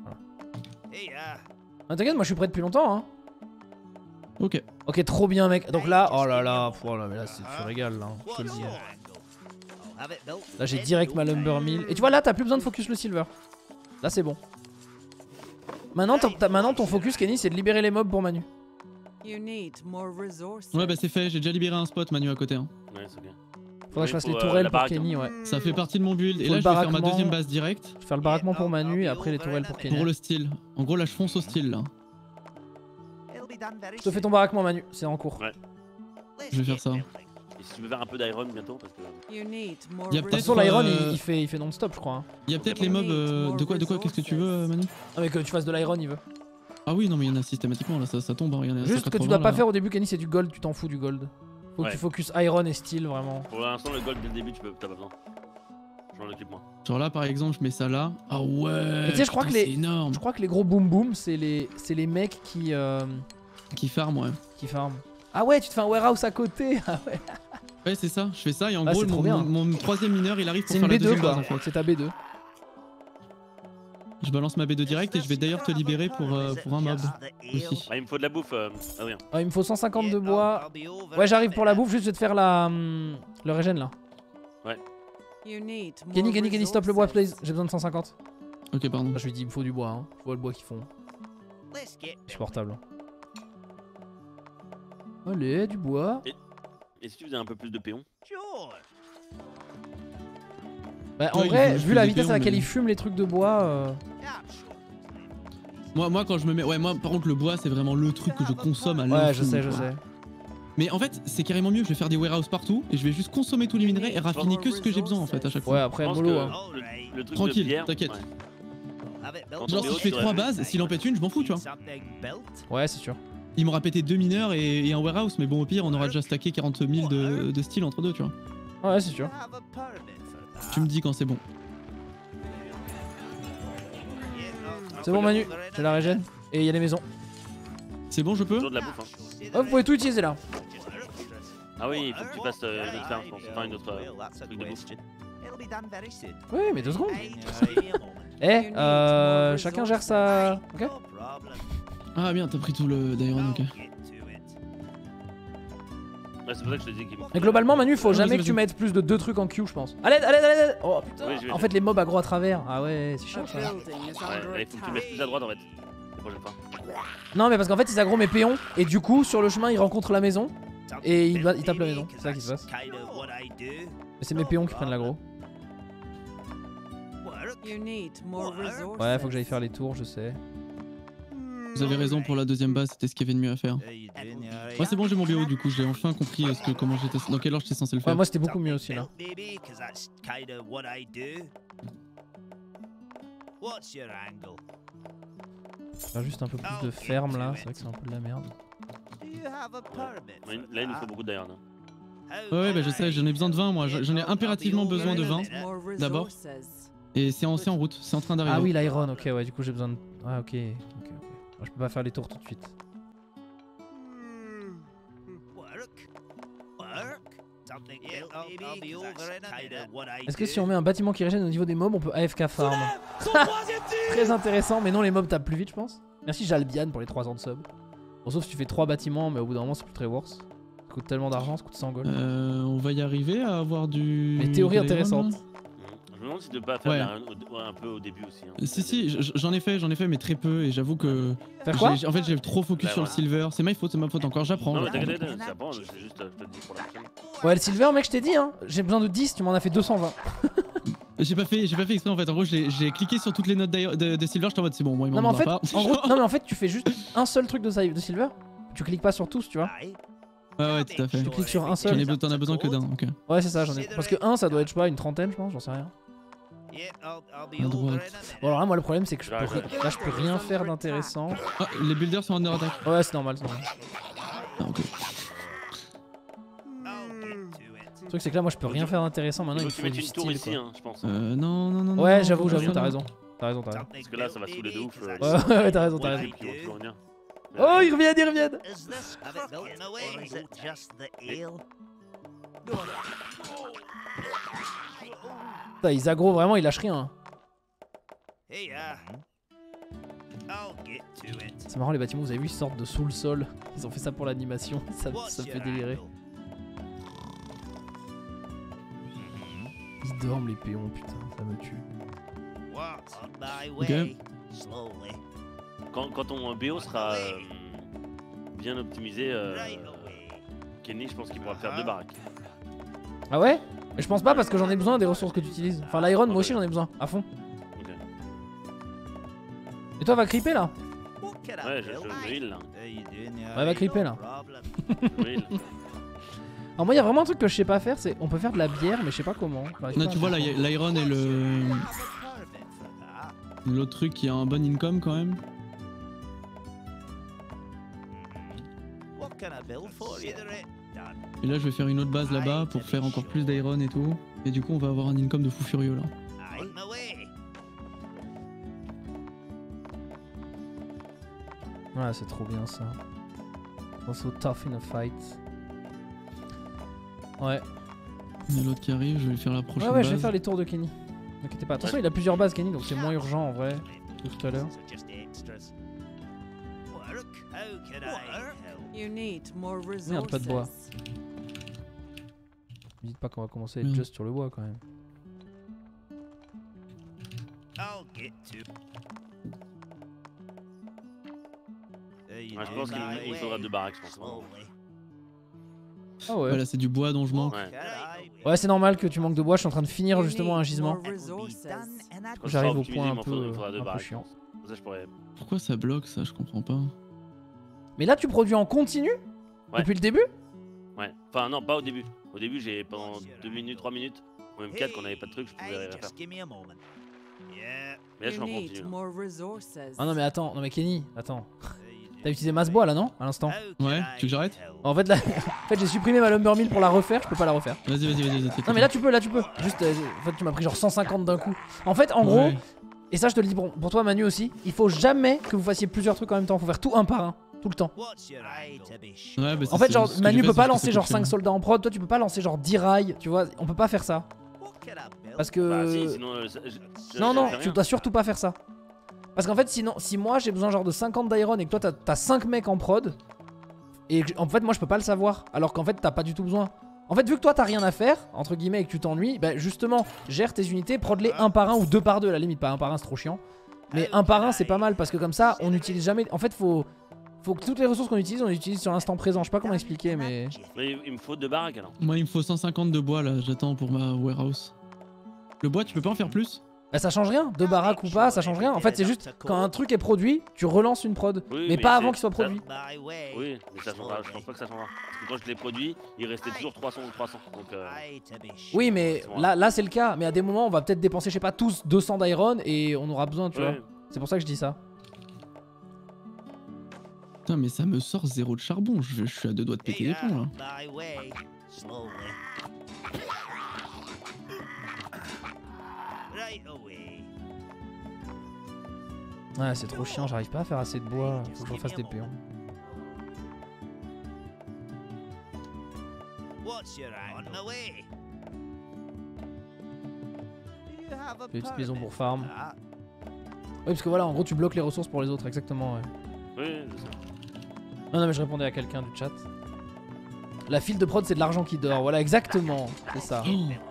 Ah, t'inquiète, moi je suis prêt depuis longtemps, hein. Ok. Ok, trop bien, mec. Donc là, oh là là, pff, oh là, mais là, c'est tu régales, là. hein, Je te le dis. hein. Là, j'ai direct ma lumber mill. Et tu vois, là, t'as plus besoin de focus le silver. Là, c'est bon. Maintenant, t'as- t'as- maintenant, ton focus, Kenny, c'est de libérer les mobs pour Manu. You need more resources. Ouais, bah c'est fait, j'ai déjà libéré un spot, Manu, à côté. Hein. Ouais, c'est bien. Faudrait que je fasse Il les faut, euh, tourelles la pour baraque, Kenny, ouais. Ça fait partie de mon build. Et Faut là, le je vais faire ma baraquement. deuxième base directe Je vais faire le baraquement pour Manu et après les tourelles pour Kenny. pour le style. En gros, là, je fonce au style là. Je te fais ton baraquement, Manu, c'est en cours. Ouais. Je vais faire ça. Et si tu veux faire un peu d'iron bientôt, parce que. You need more Y a De toute peut-être, façon, l'iron, euh, il, il fait, il fait non-stop, je crois. hein. Il y a peut-être les mobs. euh, De quoi, de quoi Qu'est-ce que tu veux, euh, Manu? Ah, mais que tu fasses de l'iron, il veut. Ah oui, non, mais il y en a systématiquement là, ça, ça tombe. Hein, il y en a Juste que tu cent quatre-vingts, dois pas là. faire au début, Kenny, c'est du gold, tu t'en fous du gold. Faut que Ouais. tu focus iron et steel, vraiment. Pour l'instant, le gold dès le début, tu peux, t'as pas besoin. Je m'en occupe moi. Genre là, par exemple, je mets ça là. Ah ouais. Mais tu sais, je crois putain, que les- c'est énorme. Je crois que les gros boom boom, c'est les, c'est les mecs qui, euh, Qui farm, ouais. qui farment. Ah ouais, tu te fais un warehouse à côté. Ah ouais. Ouais, c'est ça. Je fais ça et en Ah, gros, c'est trop mon, bien. mon, mon troisième mineur, il arrive pour C'est faire une la B deux, deuxième quoi. base en fait. C'est ta B deux. Je balance ma B deux direct et je vais d'ailleurs te libérer pour, euh, pour un mob aussi. Ah, il me faut de la bouffe. Euh... Ah oui. Ah, il me faut cent cinquante de bois. Ouais, j'arrive pour la bouffe, juste je vais te faire la, hum, le régène là. You need more Kenny, Kenny, Kenny, stop le bois, resources. please. J'ai besoin de cent cinquante. Ok, pardon. Ah, je lui dis, il me faut du bois. Hein. Je vois le bois qu'ils font. Insupportable. Allez, du bois. Et si tu faisais un peu plus de péons? Bah, en Ouais, il vrai, faut- vu faut la des vitesse à péons, laquelle mais- il fume les trucs de bois. euh, Moi, moi, quand je me mets. Ouais, moi, par contre, le bois, c'est vraiment le truc que je consomme à Ouais, je l'infini, sais, je quoi. sais. Mais en fait, c'est carrément mieux. Je vais faire des warehouses partout et je vais juste consommer tous les minerais et raffiner que ce que j'ai besoin en fait à chaque Ouais, fois. après, Je pense mollo. que Hein. le, le truc Tranquille, de pierre, t'inquiète. ouais. Genre, Quand si on je est fais haut, trois tu bases, s'il en pète une, je m'en fous, tu vois. Ouais, c'est sûr. Il m'aura pété deux mineurs et, et un warehouse, mais bon, au pire, on aura déjà stacké quarante mille de, de style entre deux, tu vois. Ouais, c'est sûr. Tu me dis quand c'est bon. C'est bon, Manu. J'ai la régène. Et il y a les maisons. C'est bon, je peux? Toujours de la bouffe. Hein. Oh, vous pouvez tout utiliser là. Ah oui, il faut que tu passes euh, une autre ferme, je pense. Enfin, une autre euh, truc de bouffe. Oui, mais deux secondes. Eh, euh, chacun gère sa. Ok. Ah bien, t'as pris tout le d'iron, ok. Ouais, c'est pour ça que je te dis qu'il me faut. Mais globalement, Manu, faut Vas-y, jamais que vas-y. tu mettes plus de deux trucs en queue, je pense. Allez, allez, allez, allez. Oh putain. Oui, je vais En le fait, les mobs aggro à travers. Ah ouais, c'est chiant A ça. building is Ouais, under là, il faut que tu mettes plus à attack. droite en fait. La prochaine fois. Non, mais parce qu'en fait, ils aggro mes péons. Et du coup, sur le chemin, ils rencontrent la maison. Et il, va, il tape la maison. C'est ça qui se passe. Mais c'est mes péons qui prennent l'aggro. You need more resources. Ouais, faut que j'aille faire les tours, je sais. Vous avez raison, pour la deuxième base, c'était ce qu'il y avait de mieux à faire. Moi, c'est bon, j'ai mon B O du coup, j'ai enfin compris euh, ce que, comment j'étais, dans quel ordre j'étais censé le Ouais, faire. moi, c'était beaucoup mieux aussi là. Faire juste un peu plus de ferme là. C'est vrai que c'est un peu de la merde. Ouais, Là, il nous faut beaucoup d'iron. hein. Ouais, ouais, bah je sais, j'en ai besoin de vingt, moi. J'en ai impérativement besoin de vingt. More d'abord. resources. Et c'est en, c'est en route, c'est en train d'arriver. Ah oui, l'iron, ok, ouais, du coup, j'ai besoin de. Ah, ok, ok, ok. Moi, je peux pas faire les tours tout de suite. Est-ce que si on met un bâtiment qui régène au niveau des mobs, on peut A F K farm? Très intéressant, mais non, les mobs tapent plus vite, je pense. Merci Jalbian pour les trois ans de sub. Bon, sauf si tu fais trois bâtiments, mais au bout d'un moment, c'est plus très worth. Ça coûte tellement d'argent, ça coûte cent gold. Euh, on va y arriver à avoir du. Mais théorie intéressante. Je me demande si de pas faire Ouais. la- au- un peu au début aussi. Hein. Si, si, j- j'en ai fait, j'en ai fait, mais très peu, et j'avoue que. Faire quoi? j'ai- En fait, j'ai trop focus Bah, sur voilà. le silver. C'est ma faute, c'est ma faute encore, j'apprends. Non, mais j'apprends. t'inquiète, t'inquiète, ça prend, c'est juste, euh, je te le dis pour la prochaine. Ouais, le silver, mec, je t'ai dit, hein. J'ai besoin de dix, tu m'en as fait deux cent vingt. J'ai pas fait, j'ai pas fait exprès en fait. En gros, j'ai j'ai cliqué sur toutes les notes d'I- de, de silver, j'étais en mode c'est bon, moi il Non, m'en mais en fait, pas. en gros, non, mais en fait, tu fais juste un seul truc de, si- de silver. Tu cliques pas sur tous, tu vois. Ouais, ouais, tout à fait. Tu cliques sur un J'en seul. ai be- T'en as besoin que d'un, ok. Ouais, c'est ça, j'en ai. Parce que un, ça doit être, je sais pas, une trentaine, je pense, j'en sais rien. À droite. Bon, alors là, moi, le problème, c'est que je peux, Ouais, ri- là, je peux rien faire d'intéressant. Ah, les builders sont under attack. Ouais, c'est normal, c'est normal. Ah, ok. Le truc, c'est que là, moi, je peux rien faire d'intéressant. Maintenant, Il il faut me que tu faut mettes du une tour style, ici, quoi. hein, je pense. Euh, non, non, non. Ouais, non, j'avoue, non, j'avoue, non, t'as non. raison. T'as raison, t'as raison. Parce que là, ça va saouler de ouf. euh, Ouais, ouais, t'as raison, les t'as raison. équipes qui vont toujours venir. Oh, ils reviennent, ils reviennent. Is this have it built in a way, or is it just the ale? Putain, ils aggro vraiment, ils lâchent rien. hein. Hey, uh, I'll get to it. C'est marrant, les bâtiments, vous avez vu, ils sortent de sous le sol. Ils ont fait ça pour l'animation. Ça, What's ça me fait your délirer. angle? Ils dorment, les péons, putain, ça me tue. What's on my Ok. way? Slowly. Quand, quand ton B O sera euh, bien optimisé, euh, Right away. Kenny, je pense qu'il pourra faire deux baraques. Ah ouais? Mais je pense pas parce que j'en ai besoin des ressources que tu utilises. Enfin, l'iron, moi aussi, j'en ai besoin, à fond. Ok. Et toi, va creeper là. What can I Ouais, je, build? je, je heal là. How you doing, Ouais, va Harry? creeper, No là. problem. Je heal. Alors, moi, il y a vraiment un truc que je sais pas faire, c'est on peut faire de la bière, mais je sais pas comment. J'arrive Non, pas tu à vois, comprendre. l'i- l'iron et le. Permit for that. L'autre truc qui a un bon income quand même. What can I build for you? Consider it done. Et là, je vais faire une autre base là-bas pour faire encore plus d'iron et tout. Et du coup, on va avoir un income de fou furieux là. On my way. Ouais, c'est trop bien ça. Also tough in a fight. Ouais. Il y a l'autre qui arrive, je vais faire la prochaine Ouais, ouais, base. je vais faire les tours de Kenny. N'inquiétez pas. Attention, il a plusieurs bases, Kenny, donc c'est moins urgent en vrai. Que tout à l'heure. These are just extras. Work? How can I help? You need more Merde, pas de bois. resources. Ne dites pas qu'on va commencer à être Merde. just sur le bois quand même. I'll get to. How you Ouais, je doing, pense qu'il my il way? faudra deux baraques, je pense. Slowly. Ah ouais. Voilà, c'est du bois dont je manque. Ouais. Can I Ouais, c'est normal que tu manques de bois. Je suis en train de finir You justement un need gisement. more resources. Quand J'arrive je serai au optimisé, point il un m'en peu, faudra- il me faudra deux un peu baraques, chiant. je pense. Comme ça, je pourrais. Pourquoi ça bloque ça? Je comprends pas. Mais là, tu produis en continu Ouais. depuis le début? Ouais. Enfin, non, pas au début. Au début, j'ai pendant deux minutes, trois minutes, ou même quatre, Hey, qu'on n'avait pas de trucs, je pouvais hey, rien faire. just give me a moment. Yeah. Mais là, je suis You en need continu. hein. more resources. Ah non, mais attends, non, mais Kenny, attends. How you T'as doing, utilisé masse bois là, non? À l'instant. How can Ouais, I tu veux que j'arrête? help? En fait, là, en fait j'ai supprimé ma lumber mill pour la refaire. Je peux pas la refaire. Vas-y, vas-y, vas-y. vas-y, Non, mais là, tu peux, là, tu peux. Juste, euh, en fait, tu m'as pris genre cent cinquante d'un coup. En fait, en gros, Ouais. et ça, je te le dis pour, pour toi, Manu aussi, il faut jamais que vous fassiez plusieurs trucs en même temps. Faut faire tout un par un, tout le temps. What's your eye to be Ouais, bah, En c'est- fait, genre, c'est ce que Manu j'ai peut fait, pas c'est ce que lancer ça genre peut cinq faire. soldats en prod. Toi, tu peux pas lancer genre dix rails. Tu vois, on peut pas faire ça. What can I build? Parce que. Bah, si, sinon. euh, ça- je- je- Non, je non, fais tu rien. dois surtout pas faire ça. Parce qu'en fait, sinon, si moi j'ai besoin genre de cinquante d'iron et que toi t'as- t'as cinq mecs en prod, et que- en fait, moi je peux pas le savoir, alors qu'en fait t'as pas du tout besoin. En fait, vu que toi t'as rien à faire, entre guillemets, et que tu t'ennuies, bah justement, gère tes unités, prod-les un par un ou deux par deux, à la limite, pas un par un, c'est trop chiant. Mais un par un, c'est pas mal parce que comme ça, on n'utilise jamais. En fait, faut. Faut que toutes les ressources qu'on utilise, on les utilise sur l'instant présent. Je sais pas comment expliquer, mais. Mais il il me faut deux baraques alors. Moi, il me faut cent cinquante de bois là, j'attends pour ma warehouse. Le bois, tu peux pas en faire plus? Bah, ça change rien, deux baraques ou pas, ça change rien. En fait, c'est juste quand un truc est produit, tu relances une prod. Oui, mais mais pas c'est- avant qu'il soit ça- produit. My way. Oui, mais ça changera. Je pense pas que ça changera. Parce que quand je l'ai produit, il restait toujours trois cents ou trois cents. Donc. Euh... Eye to be Oui, sure. mais Voilà. là, là c'est le cas. Mais à des moments, on va peut-être dépenser, je sais pas, tous deux cents d'iron et on aura besoin, tu ouais. vois. C'est pour ça que je dis ça. Putain, mais ça me sort zéro de charbon. Je, je suis à deux doigts de péter Hey, les plombs là. uh, my way. Slowly. Right away. Ouais, c'est trop chiant, j'arrive pas à faire assez de bois. Faut que je refasse des péons. What's your angle? On the way. Do you have a Petite permit maison pour for farm. that? Oui, parce que voilà, en gros, tu bloques les ressources pour les autres, exactement. Ouais. Oui, c'est ça. Non, non, mais je répondais à quelqu'un du chat. La file de prod, c'est de l'argent qui dort. Voilà, exactement. C'est ça.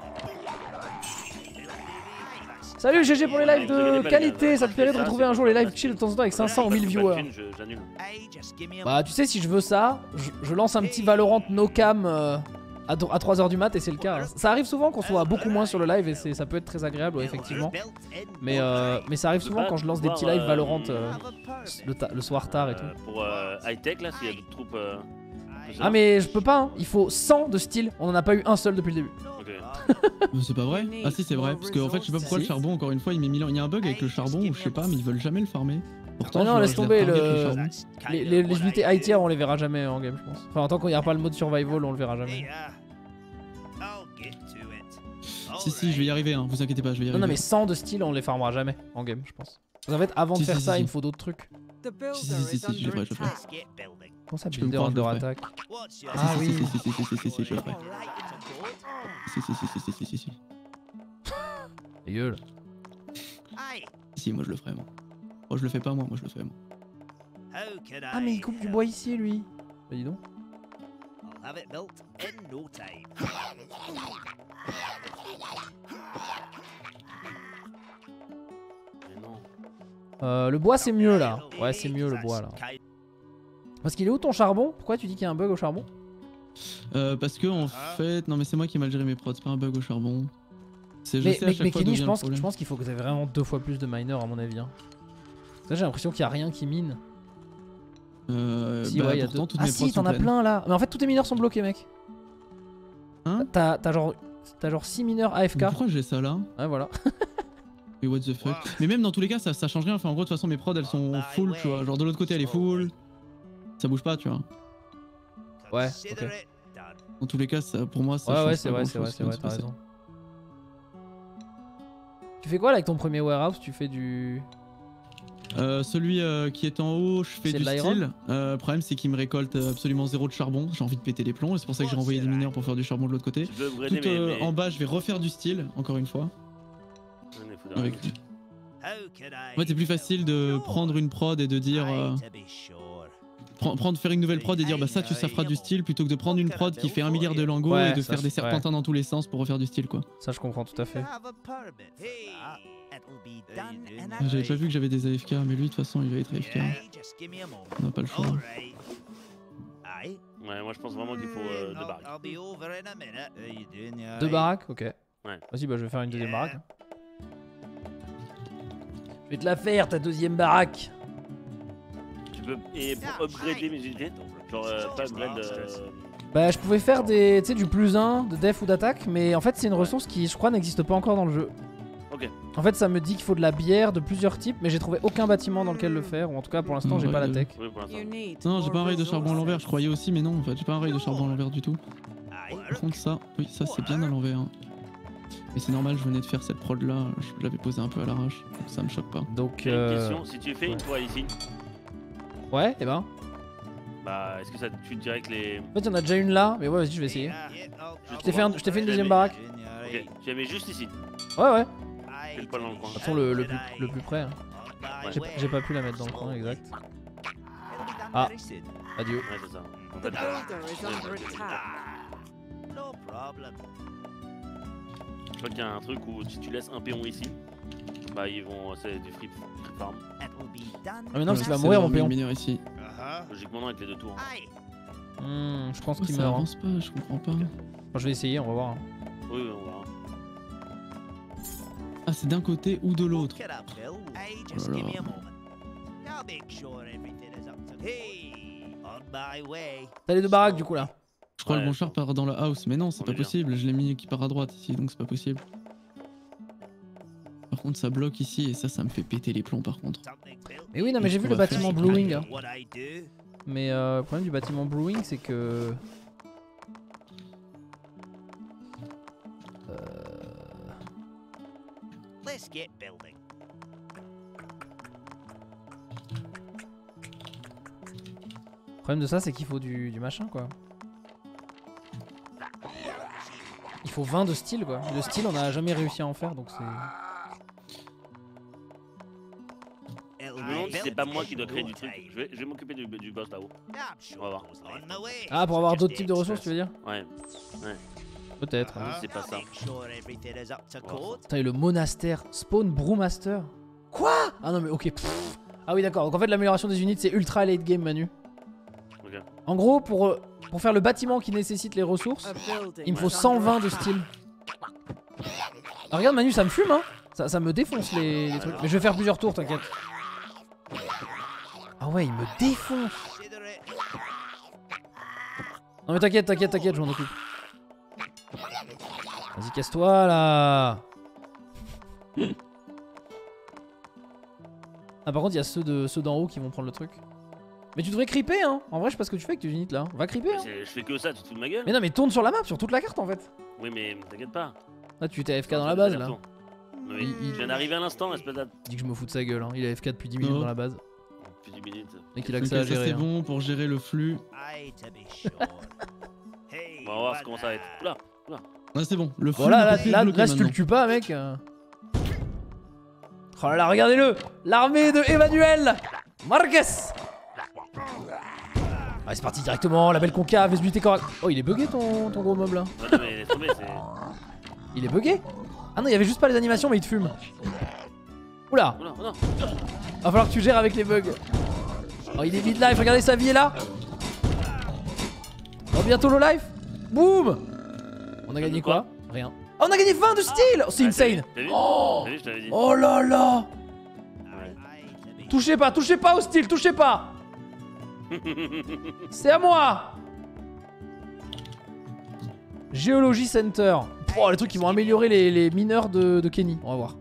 Salut G G pour les lives de qualité. Ça te plairait de retrouver un jour les lives chill de temps en temps avec cinq cents ou mille viewers? Hey, just give me a Bah, tu sais, si je veux ça, je, je lance un petit Valorant no cam euh, à, à trois heures du mat et c'est le cas. Hein. Ça arrive souvent qu'on soit beaucoup moins sur le live et c'est- ça peut être très agréable, ouais, effectivement. Mais, euh, mais ça arrive souvent quand je lance des petits lives Valorant euh, le, ta- le soir tard et tout. Euh, pour euh, high-tech, là, s'il y a d'autres troupes. Euh, tout ça. Ah, mais je peux pas, hein. Il faut cent de style. On en a pas eu un seul depuis le début. Ok. Mais c'est pas vrai. Ah si c'est vrai, parce que en fait je sais pas pourquoi Si. le charbon encore une fois il met mille ans. Il y a un bug avec le charbon ou je sais pas mais ils veulent jamais le farmer. Pourtant Ah non, je laisse leur- je tomber leur target le- charbon. Les, les, les unités high tier, on les verra jamais en game, je pense. Enfin, en tant qu'on n'y a pas le mode survival, on le verra jamais. Si si je vais y arriver hein, vous inquiétez pas je vais y Non, arriver. non, mais cent de style, on les farmera jamais en game, je pense. En fait, avant Si, de faire si, ça, si, il si. me faut d'autres trucs. The builder Si, si, si, is si, je le under ferai, je le ferai. attack. Comment ça, Tu peux me builder croire, je le under ferai. attack? What's your Ah Si, oui. si si si si si si si je le ferai. Si si si si si si si si. Ta gueule. Aye, Si moi je le ferai moi. Oh je le fais pas moi, moi je le fais moi. how can Ah, mais il coupe du bois ici, lui. Bah, dis donc. I'll have it built in no time. Mais non. Euh, le bois, c'est mieux là. Ouais, c'est mieux le bois là. Parce qu'il est où ton charbon? Pourquoi tu dis qu'il y a un bug au charbon? Euh, parce que en fait, non mais c'est moi qui ai mal géré mes prods, c'est pas un bug au charbon. C'est je Mais, sais à mais, chaque mais fois Kenny, d'où je vient le pense, je problème. pense qu'il faut que tu aies vraiment deux fois plus de miners à mon avis. Hein. Parce que j'ai l'impression qu'il n'y a rien qui mine. Euh, Si, bah, ouais, il y a pourtant, deux. toutes Ah mes si, prods sont t'en as pleines. plein là. Mais en fait, tous tes mineurs sont bloqués, mec. Hein? T'as t'as genre, t'as genre six mineurs A F K. Mais pourquoi j'ai ça là? Ouais, voilà. Mais what the fuck? Mais même dans tous les cas, ça, ça change rien. Enfin, en gros, de toute façon, mes prods elles sont full, tu vois. Genre de l'autre côté, elle est full. Ça bouge pas, tu vois. Ouais, Consider ok. it done. Dans tous les cas, ça, pour moi, ça Ouais, change ouais, pas c'est vrai, c'est vrai, grand-chose, c'est vrai, ce qui t'as va se raison. Tu fais quoi là avec ton premier warehouse? Tu fais du. Euh, celui euh, qui est en haut, je fais C'est du de l'iron steel. Euh, le problème, c'est qu'il me récolte absolument zéro de charbon. J'ai envie de péter les plombs et c'est pour ça que j'ai renvoyé des mineurs pour faire du charbon de l'autre côté. Tu peux Tout upgrader, mais. euh, mais... en bas, je vais refaire du steel, encore une fois. Ouais, mais faut de Avec... rien. How can I En fait, c'est plus facile de prendre une prod et de dire. Aye, euh, to be sure. Prendre, prendre- faire une nouvelle prod et dire bah ça tu ça fera du style plutôt que de prendre une prod qui fait un milliard de lingots Ouais, et de ça, faire des je- serpentins dans tous les sens pour refaire du style quoi. Ça, je comprends tout à fait. Have a permit for that. It'll be done in a J'avais pas day. vu que j'avais des A F K mais lui de toute façon il va être A F K. Aye, just give me a moment. On n'a pas le choix. All right. Aye. Ouais, moi je pense vraiment qu'il faut euh, deux I'll- baraques. I'll be over in a minute. How you doing, you Deux alright? baraques? Ok. Ouais. Vas-y, bah je vais faire une deuxième Yeah. baraque. Je vais te la faire, ta deuxième baraque. Tu peux. Et pour upgrader mes unités, genre euh, pas upgrade. Euh... Bah, je pouvais faire des, tu sais, du plus un de def ou d'attaque, mais en fait, c'est une ressource qui, je crois, n'existe pas encore dans le jeu. Ok. En fait, ça me dit qu'il faut de la bière de plusieurs types, mais j'ai trouvé aucun bâtiment dans lequel le faire, ou en tout cas, pour l'instant, j'ai Ouais, pas la euh, tech. Oui, pour l'instant. You need Non j'ai more pas un rail de charbon à l'envers, je resources. croyais aussi mais non en fait j'ai pas un rail de charbon à l'envers du tout. Aye. Par contre ça, oui ça c'est bien à l'envers. hein. Mais c'est normal, je venais de faire cette prod là, je l'avais posé un peu à l'arrache, donc ça me choque pas. Donc, J'ai une euh... question, si tu fais une toile ici, ouais, et ben. bah est-ce que ça tu dirais que les. En fait, il y en a déjà une là, mais ouais, vas-y, je vais essayer. Je Je t'ai fait, un- je t'ai fait une deuxième baraque. Ok, tu la mets juste ici. Ouais, ouais. Pile poil dans le coin. De toute façon, le, le plus, le plus près. hein. Ouais. J'ai j'ai pas pu la mettre dans le coin, exact. Ah. Adieu. Ouais, c'est ça. En The fait, euh, builder is under attack. No problem. je crois qu'il y a un truc où si tu laisses un péon ici, bah ils vont. C'est du free, free farm. It'll be done. Ah, mais non, parce qu'il va C'est mourir, bon, mon mais péon. le mineur ici. Uh-huh. Logiquement, avec les deux tours. Aye. Hmm, je pense Oh, qu'il ça meurt. hein. avance pas, je comprends pas. Bon, je vais essayer, on va voir. hein. Oui, oui, on verra. Ah c'est d'un côté ou de l'autre. Look it up, Bill. Aye, just Oh là give me là. a moment. I'll make sure everything is up to Hey, on my way. T'as les deux baraques du coup là. Je crois Ouais, le bon char part dans la house, mais non c'est on pas est bien. possible, je l'ai mis qui part à droite ici donc c'est pas possible. Par contre ça bloque ici et ça ça me fait péter les plombs par contre. Something, Bill. Mais oui, non, mais j'ai vu le On va faire bâtiment ça. Brewing. hein. What I do? Mais euh, le problème du bâtiment Brewing, c'est que. Euh... Let's get building. Le problème de ça, c'est qu'il faut du, du machin quoi. Il faut vingt de style quoi. Le style on a jamais réussi à en faire donc c'est... Je me demande si c'est pas moi qui dois créer du truc. Je vais, je vais m'occuper du, du boss là-haut. On va voir. Ah pour avoir d'autres types de ressources tu veux dire? Ouais. Ouais. Peut-être. Je sais pas ça. Putain et le monastère. Spawn Brewmaster. Quoi? Ah non mais ok. Pff. Ah oui d'accord. Donc en fait l'amélioration des unités c'est ultra late game Manu. Okay. En gros pour, euh, pour faire le bâtiment qui nécessite les ressources, A building il me faut is cent vingt under de attack. style. Ah, regarde Manu ça me fume hein. Ça, ça me défonce les, les trucs. Mais je vais faire plusieurs tours t'inquiète. Ah ouais il me défonce. Non mais t'inquiète t'inquiète t'inquiète je m'en occupe. Vas-y casse-toi là. Ah par contre il y a ceux de ceux d'en haut qui vont prendre le truc. Mais tu devrais creeper hein. En vrai je sais pas ce que tu fais avec tes unités là. Va creeper hein. Je fais que ça, tu te fous de ma gueule? Mais non mais tourne sur la map, sur toute la carte en fait. Oui mais t'inquiète pas. Là tu t'es A F K dans la base là. Non, mais Il- il- je viens d'arriver à l'instant, espèce de... Dis que je me fous de sa gueule hein. Il est A F K depuis dix minutes Non. dans la base. Depuis dix minutes. Et qu'il a que Ok, ça à ça gérer. c'est hein. bon pour gérer le flux. On va voir comment ça va être. Oula. Ah c'est bon, le flux Voilà ne là, peut plus là, être bloqué là si tu le maintenant. tues pas mec. euh. Oh là là regardez-le. L'armée de Emmanuel Marquez. Ah c'est parti directement, la belle conca, visibilité correcte. Oh il est bugué ton, ton gros mob là. Ouais, non, mais laisse tomber, c'est... Il est bugué. Ah non il y avait juste pas les animations mais il te fume. Oula. Oula, oh non. Va falloir que tu gères avec les bugs. Oh il est mid-life, regardez sa vie est là. Oh bientôt low life. Boum. On a gagné quoi? Rien. Oh on a gagné vingt de style. Oh, c'est Ah, t'as vu, insane. t'as vu Oh. T'as vu, je t'avais dit. Oh là là. Ouais. Touchez pas, touchez pas au style, touchez pas. C'est à moi. Géologie Center. Oh les trucs qui vont améliorer les, les mineurs de, de Kenny. On va voir.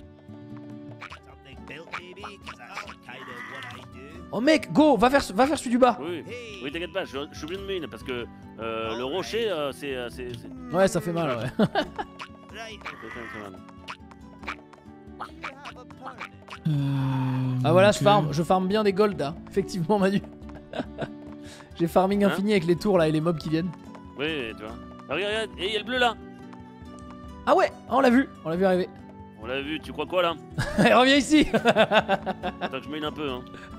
Oh mec, go, va faire, va faire celui du bas. Oui, oui t'inquiète pas, je, je suis obligé de mine parce que euh, le rocher, euh, c'est... euh, c'est- c'est- Ouais ça fait mal ouais. c'est quand même mal. Euh, Ah voilà, je ok. farm, je farm bien des gold là, effectivement Manu. J'ai farming Hein infini avec les tours là et les mobs qui viennent. Oui, tu vois. Ah, regarde, regarde, et il y a le bleu là. Ah ouais, ah, on l'a vu, on l'a vu arriver. On l'a vu, tu crois quoi là? Allez, reviens ici. Attends que je mine un peu, hein.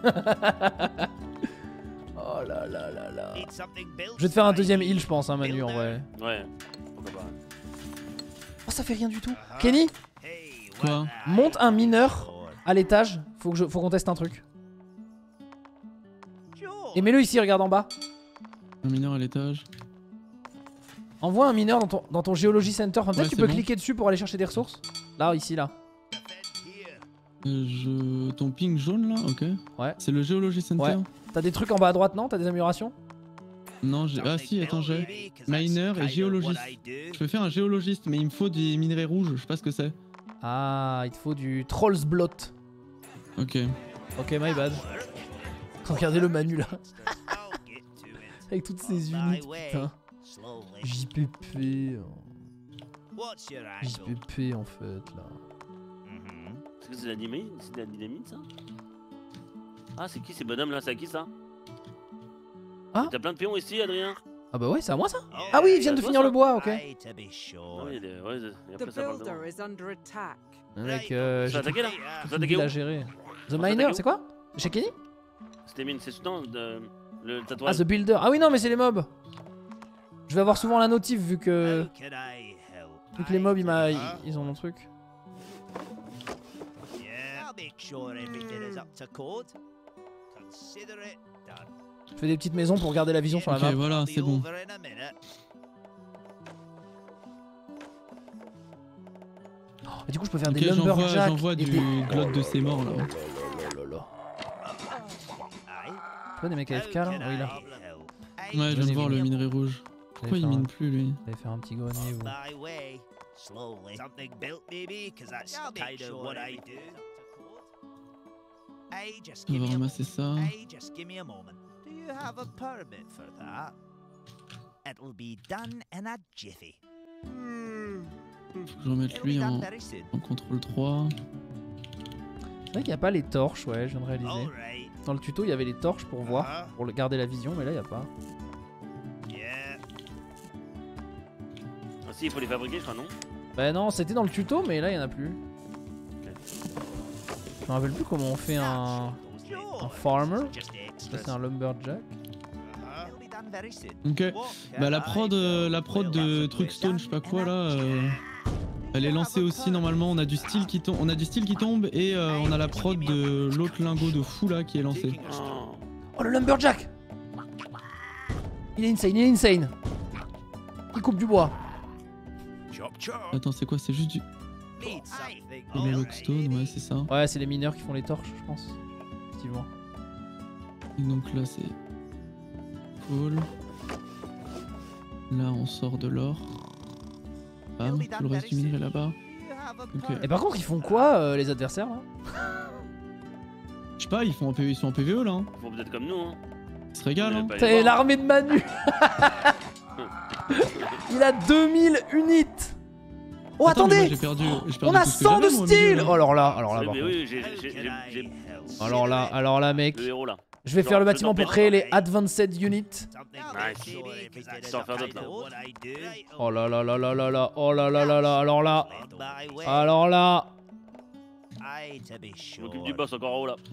Oh là là là là. Je vais te faire un deuxième heal je pense hein Manu en vrai. Ouais, pourquoi pas. Oh ça fait rien du tout. Kenny, Quoi? monte un mineur à l'étage, faut que je, faut qu'on teste un truc. Et mets-le ici, regarde en bas. Un mineur à l'étage. Envoie un mineur dans ton, dans ton Geology Center. Enfin, peut-être Ouais, tu c'est peux bon. cliquer dessus pour aller chercher des ressources. Là, ici, là. Euh, je... Ton ping jaune là, ok. Ouais. C'est le Geology Center. Ouais. T'as des trucs en bas à droite, non? T'as des améliorations? Non, j'ai... Ah si, attends, j'ai... Miner et géologiste. Je peux faire un géologiste, mais il me faut des minerais rouges, je sais pas ce que c'est. Ah, il te faut du Troll's Blot. Ok. Ok, my bad. Regardez le Manu là. Avec toutes ces unités, putain. J P P. J P P en fait là. Est-ce que c'est de la dynamite? C'est de la dynamite ça? Ah, c'est qui ces bonhommes là? C'est à qui ça? Ah. T'as plein de pions ici, Adrien? Ah bah ouais, c'est à moi ça? Ah oui, ils viennent de toi, finir ça le bois, ok. Ah oui, il y a des- ouais, et The après ça parle de moi. builder is under attack. Mec, euh, Tu j'ai vas attaquer là? Tu tout vas le attaquer ville à où? gérer. The On Miner, s'attaque c'est quoi? Chez Kenny? C'était mine, c'est non, de... le Ah, tatouage. The Builder. Ah oui, non, mais c'est les mobs. Je vais avoir souvent la notif vu que, vu que les mobs ils, m'a- ils, ils ont mon truc. Je fais des petites maisons pour garder la vision sur la Ok, map. voilà, c'est bon. Et du coup, je peux faire Ok, des j'envoie, lumberjacks. j'envoie et du des... glotte de ces morts là. Tu vois des mecs A F K là? Oui, là. Ouais, je viens Vas-y, de voir viens. le minerai rouge. Pourquoi il faire un- mine plus lui? Allez faire un petit grenier vous. Slowly. Something built, maybe, because that's kind of what I do. Hey, just On give va me a ramasser ça. moment. Hey, just give me a moment. Do you have a permit for that? It'll be done in a jiffy. Faut que je remette It'll be lui done en, very soon. en contrôle trois. C'est vrai qu'il n'y a pas les torches, ouais, je viens de réaliser. Alright. Dans le tuto, il y avait les torches pour voir, Uh-huh. pour le- garder la vision, mais là, il n'y a pas. Yeah. Ah, si, il faut les fabriquer, je crois, non? Bah non, c'était dans le tuto, mais là, il y en a plus. Ok. Je me rappelle plus comment on fait un, un farmer. Ça, c'est un lumberjack. Ok. Bah la prod, euh, la prod de truc stone, je sais pas quoi là, euh, elle est lancée aussi normalement. On a du steel qui tombe, on a du steel qui tombe et euh, on a la prod de l'autre lingot de fou là qui est lancée. Oh. Oh, le lumberjack! Il est insane, il est insane. Il coupe du bois. Attends, c'est quoi? C'est juste du le lockstone, ouais, c'est ça. Ouais, c'est les mineurs qui font les torches, je pense. Effectivement. Et donc là, c'est cool. Là, on sort de l'or. Bam, tout le reste du minerai là-bas. Ok. Et par contre, ils font quoi, euh, les adversaires là? Je sais pas, ils, font en P V... ils sont en P V E là. Hein. Ils font peut-être comme nous, hein. Ils se régalent. Hein. C'est l'armée de Manu. Il a deux mille units. Oh, Attends, attendez, j'ai perdu, j'ai perdu on a tout ce que cent de j'avais, moi, style. mais- Oh, alors là, alors là, Oui, par mais contre. oui, j'ai- j'ai- j'ai- j'ai- Alors là, alors là, mec. le héros là. Je vais Je faire le t'en- je bâtiment t'en pour prie. créer les Advanced Units. Nice. Je en faire d'autres là. Oh là là là là là là. Oh là là là là. Alors là. Alors là. Je m'occupe du boss encore en haut là.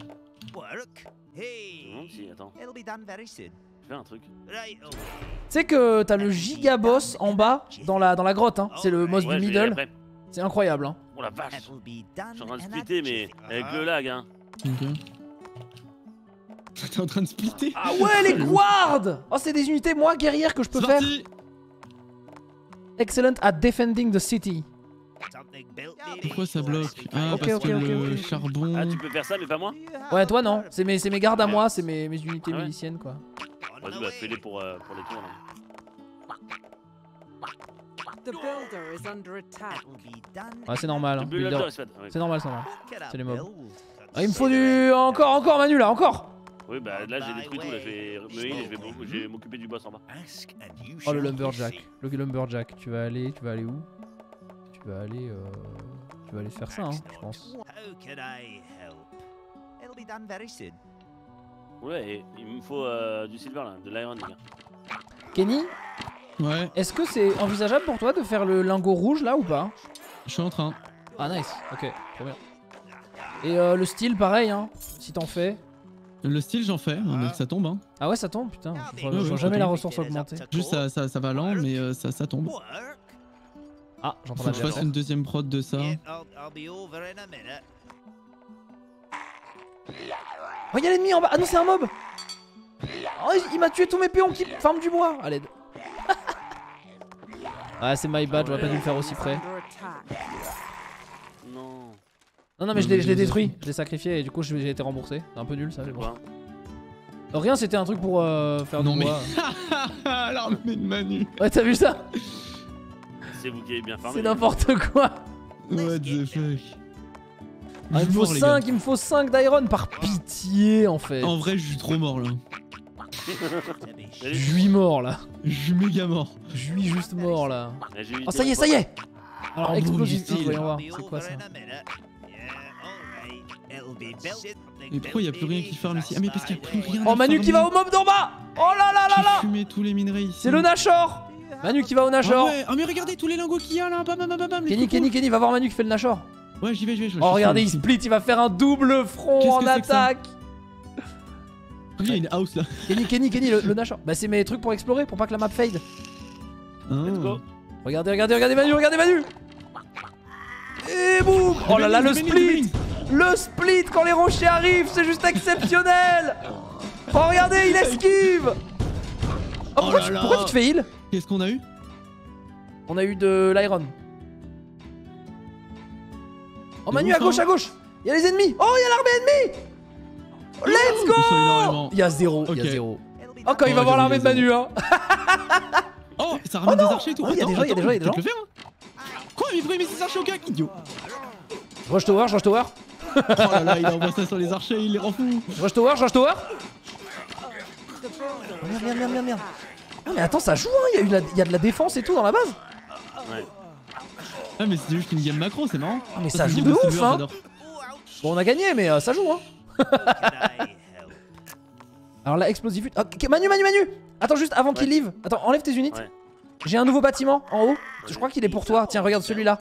Non, si, attends. Je fais un truc. Tu sais que t'as le giga boss en bas dans la, dans la grotte. Hein. C'est le boss Ouais, du je vais middle. après. C'est incroyable. Hein. Oh la vache. Je suis en train de splitter, mais avec le lag, hein. Ok. T'es en train de splitter? Ah ouais, les guards. Oh, c'est des unités, moi, guerrières, que je peux C'est faire. parti. Excellent at defending the city. Pourquoi ça bloque? Ah, Ok, parce ok, que ok, le ok. charbon... Ah, tu peux faire ça, mais pas moi? Ouais, toi non. C'est mes, c'est mes gardes à moi, c'est mes, mes unités Ah ouais. miliciennes, quoi. Vas-y, bah fais-les pour, euh, pour les tours là. The builder is under attack. Ouais, c'est normal. Hein. Le builder, Builder. il se fait- ouais. C'est normal, c'est normal. C'est les mobs. Ah, il me faut du... Encore, encore, Manu, là, encore. Oui, bah là j'ai détruit tout, là je vais me heal et je vais m'oc- je vais m'occuper du boss en bas. Oh, le lumberjack. Le lumberjack. Tu vas aller, tu vas aller où? Tu vas aller... Euh... Tu vas aller faire ça, hein, je pense. Ouais, et il me faut euh, du silver là, de l'iron les gars. Kenny, Ouais, est-ce que c'est envisageable pour toi de faire le lingot rouge, là, ou pas? je suis en train. Ah, nice. Ok, trop bien. Et euh, le style, pareil, hein, si t'en fais. Le style, j'en fais, mais ça tombe. Hein. Ah ouais, ça tombe, putain. Je vois, Ouais, je vois ouais, jamais ça la tombe. ressource augmenter. Juste, ça, ça, ça va lent, mais euh, ça, ça tombe. Ah, j'entends Faut la que je fasse violence. une deuxième prod de ça. Oh, y'a l'ennemi en bas. Ah non, c'est un mob. Oh, il m'a tué tous mes péons qui farment du bois. À l'aide. Ah, c'est my bad, j'aurais pas dû le faire aussi près. Under attack. Non. Non, non, mais je l'ai je l'ai détruit. Je l'ai sacrifié et du coup, j'ai été remboursé. C'est un peu nul ça, mais bon. Quoi? Euh, Rien, c'était un truc pour euh, faire Non, du mais- bois. L'armée de Manu. Ouais, t'as vu ça? C'est vous qui avez bien farmé. C'est n'importe quoi. What the fuck. Ah, il me faut Mort, les gars. cinq, il me faut cinq d'iron par pitié en fait. En vrai, je suis trop mort là. Je suis mort là. Je suis méga mort. Je suis juste mort là. Ouais, j'ai eu Oh, des ça y est, ça y est. Alors, Oh, explosif. bon, Ah, voyons voir. C'est quoi ça? Et pourquoi il a plus rien qui farm ici? Ah, mais parce qu'il y a plus rien. Oh, à Manu qui va farmer. au mob d'en bas. Oh là là là J'ai là. fumé tous les minerais ici. C'est le Nashor. Manu qui va au Ah Nashor. ouais, ah mais regardez tous les lingots qu'il y a là, bam bam bam bam. les Kenny, trucs Kenny, rouges. Kenny, va voir Manu qui fait le Nashor. Ouais, j'y vais, j'y vais. je- je Oh, suis regardez, il ici. split, il va faire un double front Qu'est-ce en que c'est que ça attaque. Il y a une house là. Kenny, Kenny, Kenny, le, le Nashor. Bah, c'est mes trucs pour explorer, pour pas que la map fade. Let's go. Regardez, regardez, regardez Manu, regardez Manu. Et boum. Oh là là, le split. Le split quand les rochers arrivent, c'est juste exceptionnel. Oh, regardez, il esquive. Oh, pourquoi, là tu, là. pourquoi tu te fais heal? Qu'est-ce qu'on a eu? On a eu de l'iron. Oh, Manu, ouf, à gauche, hein. à gauche. Il y a les ennemis. Oh, il y a l'armée ennemie. Let's Ils sont go. énormément. Il y a zéro, il y a Ok. zéro. Oh, quand il Oh, va voir j'avoue, l'armée de il y a Manu, hein. Oh, ça ramène Oh non. des archers et tout. Oh, il y a des gens, il y a des gens, il y a des Tu peux le faire hein. Quoi? Mais pourquoi il met ses archers au gars? Idiot. Rush tower, rush tower. Oh là là, il envoie ça sur les archers, il les rend fous. Rush tower, rush tower. Oh, merde, merde, merde, merde, merde. Non, mais attends, ça joue, hein. Il y a eu de la- il y a de la défense et tout dans la base. Ouais. Ah, mais c'est juste une game macro, c'est marrant. Ah, mais ça c'est joue une de game ouf, silver, hein. j'adore. Bon, on a gagné, mais euh, ça joue, hein. Alors là, explosif. Oh, ok, Manu, Manu, Manu. Attends, juste avant qu'il Ouais. leave. Attends, enlève tes unités. Ouais. J'ai un nouveau bâtiment en haut. Je crois qu'il est pour toi. Tiens, regarde celui-là.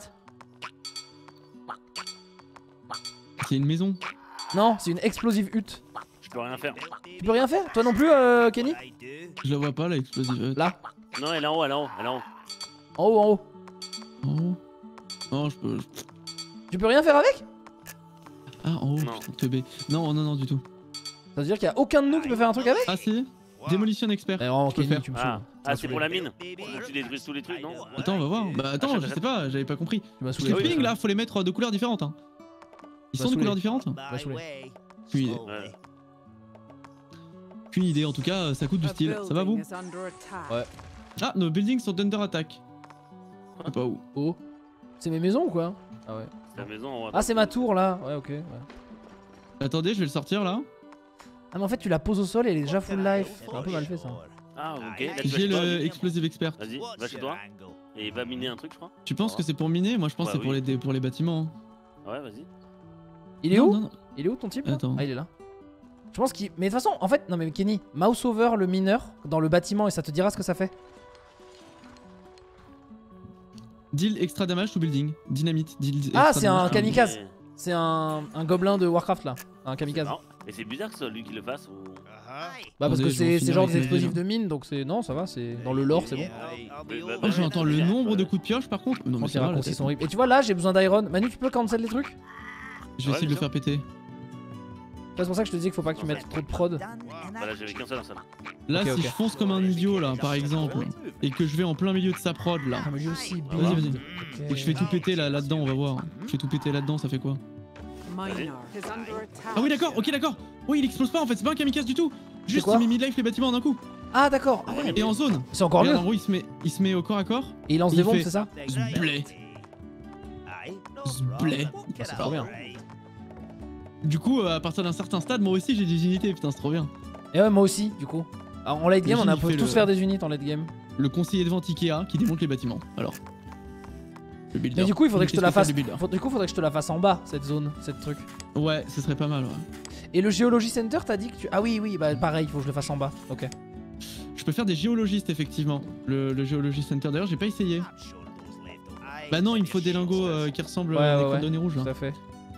C'est une maison. Non, c'est une explosive hutte. Je peux rien faire. Tu peux rien faire? Toi non plus, euh, Kenny? Je la vois pas, la explosive. Là. Non, elle est en haut, elle est en haut, elle est en haut. En haut, en haut. En haut. Non, je peux. Tu peux rien faire avec? Ah, en haut, Non. putain, teubé. Non, non, non, du tout. Ça veut dire qu'il y a aucun de nous qui peut faire un truc avec? Ah, si. Démolition expert. Eh, vraiment, je peux Kenny, faire. tu me Ah, saoules. ah c'est pour la mine. Tu détruis tous les trucs, non? Attends, on va voir. Bah, attends, Achète, je sais achète. pas, j'avais pas compris. Tu m'as Parce saoulé. que oui, ping oui. là, faut les mettre de couleurs différentes. Hein. Ils Bah, sont de saoulé. couleurs différentes? Bah, saoulé. Aucune idée. Ouais. Aucune idée, en tout cas, ça coûte du A style. Ça va building vous? is under attack. Ouais. Ah, nos buildings sont under attack. Je sais pas où. Oh. C'est mes maisons ou quoi? Ah ouais. C'est la maison. on va Ah, c'est ma tour là. Ouais, ok. Ouais. Attendez, je vais le sortir là. Ah, mais en fait, tu la poses au sol et elle est déjà full life. C'est un peu mal fait ça. Ah, ok. Là, tu vas J'ai chez toi, le vas-y. explosive expert. Vas-y, va chez toi. Et il va miner un truc, je crois. Tu penses que c'est pour miner? Moi je pense Bah que c'est pour, oui. les, pour les bâtiments. Ouais, vas-y. Il est Non, où? non, non. Il est où ton type là? Attends. Ah, il est là. Je pense qu'il. Mais de toute façon, en fait, non mais Kenny, mouse over le mineur dans le bâtiment et ça te dira ce que ça fait. Deal extra damage to building. Dynamite. Deal Ah, extra c'est un damage to building. kamikaze. Mais- C'est un, un gobelin de Warcraft là. Un kamikaze. Non, mais c'est bizarre que ce soit lui qui le fasse. Ou... Bah parce Attendez, que je vais en c'est c'est finir genre avec des les explosifs villes. de mine donc c'est. Non, ça va, c'est. Dans le lore, c'est bon. Oh, j'entends le nombre de coups de pioche par contre. Non, Je mais pense c'est qu'il vrai. raccourcit son rip. Et tu vois là, j'ai besoin d'iron. Manu, tu peux cancel les trucs? Je vais Ouais, essayer de le bien faire péter. C'est pour ça que je te dis qu'il faut pas que tu mettes trop de prod. Voilà, j'avais qu'un seul en salle. Là, Ok, si ok. je fonce comme un idiot là, par exemple, et que je vais en plein milieu de sa prod là, Ah, mais lui aussi, Vas-y, vas-y. build. et que je fais tout péter là, là-dedans, on va voir. Je fais tout péter là-dedans, ça fait quoi? Minor is under attack. Ah oui, d'accord, ok, d'accord. Oui, il explose pas en fait, c'est pas un kamikaze du tout. Juste quoi il met mid-life les bâtiments d'un coup. Ah, d'accord. Ah ouais. Et en zone. C'est encore mieux. Regarde, en gros, il se met, il se met au corps à corps. Et il lance il des bombes, fait- c'est ça? Zblé. Zblé. C'est trop bien. Du coup, euh, à partir d'un certain stade, moi aussi j'ai des unités, putain, c'est trop bien. Et ouais, moi aussi, du coup. Alors, en late game, on Imagine, a il peut fait tous le- faire des unités en late game. Le conseiller de vente Ikea qui démonte les bâtiments. Alors. Le builder. Mais du coup, il faudrait que je te la Unité fasse. spéciale du builder. faut- Du coup, il faudrait que je te la fasse en bas, cette zone, cette truc. Ouais, ce serait pas mal, ouais. Et le Geology Center, t'as dit que tu. Ah oui, oui, bah pareil, il faut que je le fasse en bas. Ok. Je peux faire des géologistes, effectivement. Le, le Geology Center, d'ailleurs, j'ai pas essayé. Bah non, il me faut des lingots euh, qui ressemblent Ouais, à des ouais, ouais. coordonnées rouges. Tout Là. à fait.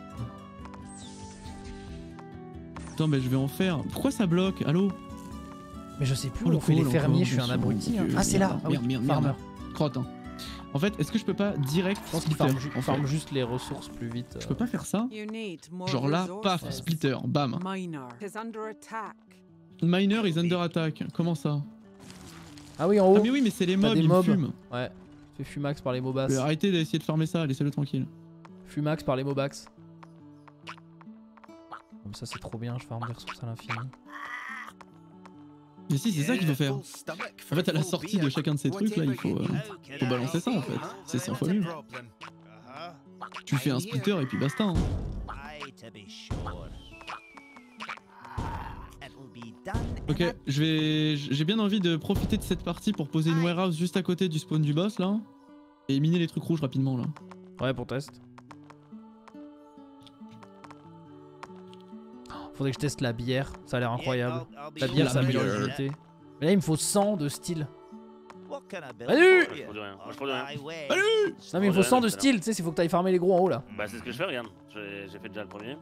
Attends, mais je vais en faire. Pourquoi ça bloque? Allô? Mais je sais plus Oh, où le on fait les call fermiers, encore, je suis un bien sûr, abruti. mon hein. Dieu. Ah, c'est là. Merde, Ah oui, merde, merde, merde. farmer. Crotte, hein. En fait, est-ce que je peux pas direct Je pense qu'il splitter, farme, ju- en fait farme juste les ressources plus vite. Je euh. peux pas faire ça? You need more Genre là, paf, resources. splitter, bam. Minor is under attack. Miner is under attack. Comment ça? Ah oui, en haut. Ah mais oui, mais c'est les T'as mobs, des ils me mobs. fument. Ouais. Fais fumax par les mobas. Euh, Arrêtez d'essayer de farmer ça, laissez-le tranquille. Fumax par les mobax. Comme ça, c'est trop bien, je farme des ressources à l'infini. Mais si, c'est ça qu'il faut faire. En fait, à la sortie de chacun de ces trucs là, il faut, euh, faut balancer ça en fait. C'est cent fois mieux. Tu fais un splitter et puis basta. Hein. Ok, je vais, j'ai bien envie de profiter de cette partie pour poser une warehouse juste à côté du spawn du boss là. Et miner les trucs rouges rapidement là. Ouais, pour test. Faudrait que je teste la bière, ça a l'air incroyable. La bière, ça améliore les unités. Mais là, il me faut cent de style. Salut! Je prends du rien. Moi, je prends du rien. Non, mais il me faut cent de style, tu sais, il faut que t'ailles farmer les gros en haut là. Bah, c'est ce que je fais, regarde. J'ai j'ai fait déjà le premier.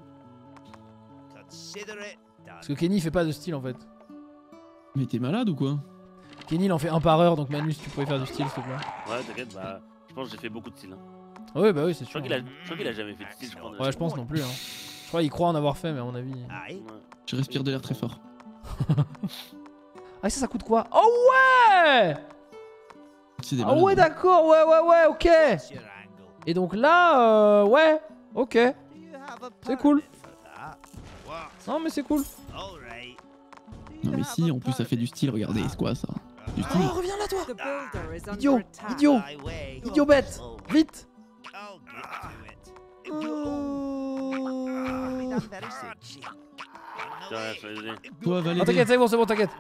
Parce que Kenny il fait pas de style en fait. Mais t'es malade ou quoi? Kenny il en fait un par heure, donc Manu, si tu pouvais faire du style, s'il te plaît. Ouais, t'inquiète, bah. Je pense que j'ai fait beaucoup de style. Hein. Ah ouais, bah oui, c'est Je sûr. crois qu'il a, je crois qu'il a jamais fait de style, je crois. Ouais, je pense non plus. Hein. Je crois qu'il croit en avoir fait, mais à mon avis. Ouais. Je respire de l'air très fort. Ah, ça, ça coûte quoi? Oh ouais! C'est des Ah malades. ouais, d'accord, ouais, ouais, ouais, ok. Et donc là, euh, ouais, ok. C'est cool. Non, mais c'est cool. Non mais si, en plus ça fait du style, regardez, c'est quoi ça? Du style. Oh, reviens là, toi. The builder is under Idiot, attack. idiot, idiot bête. Vite. Tiens, je vais l'aider. Toi, Oh, Valérie. t'inquiète, c'est bon, c'est bon, t'inquiète.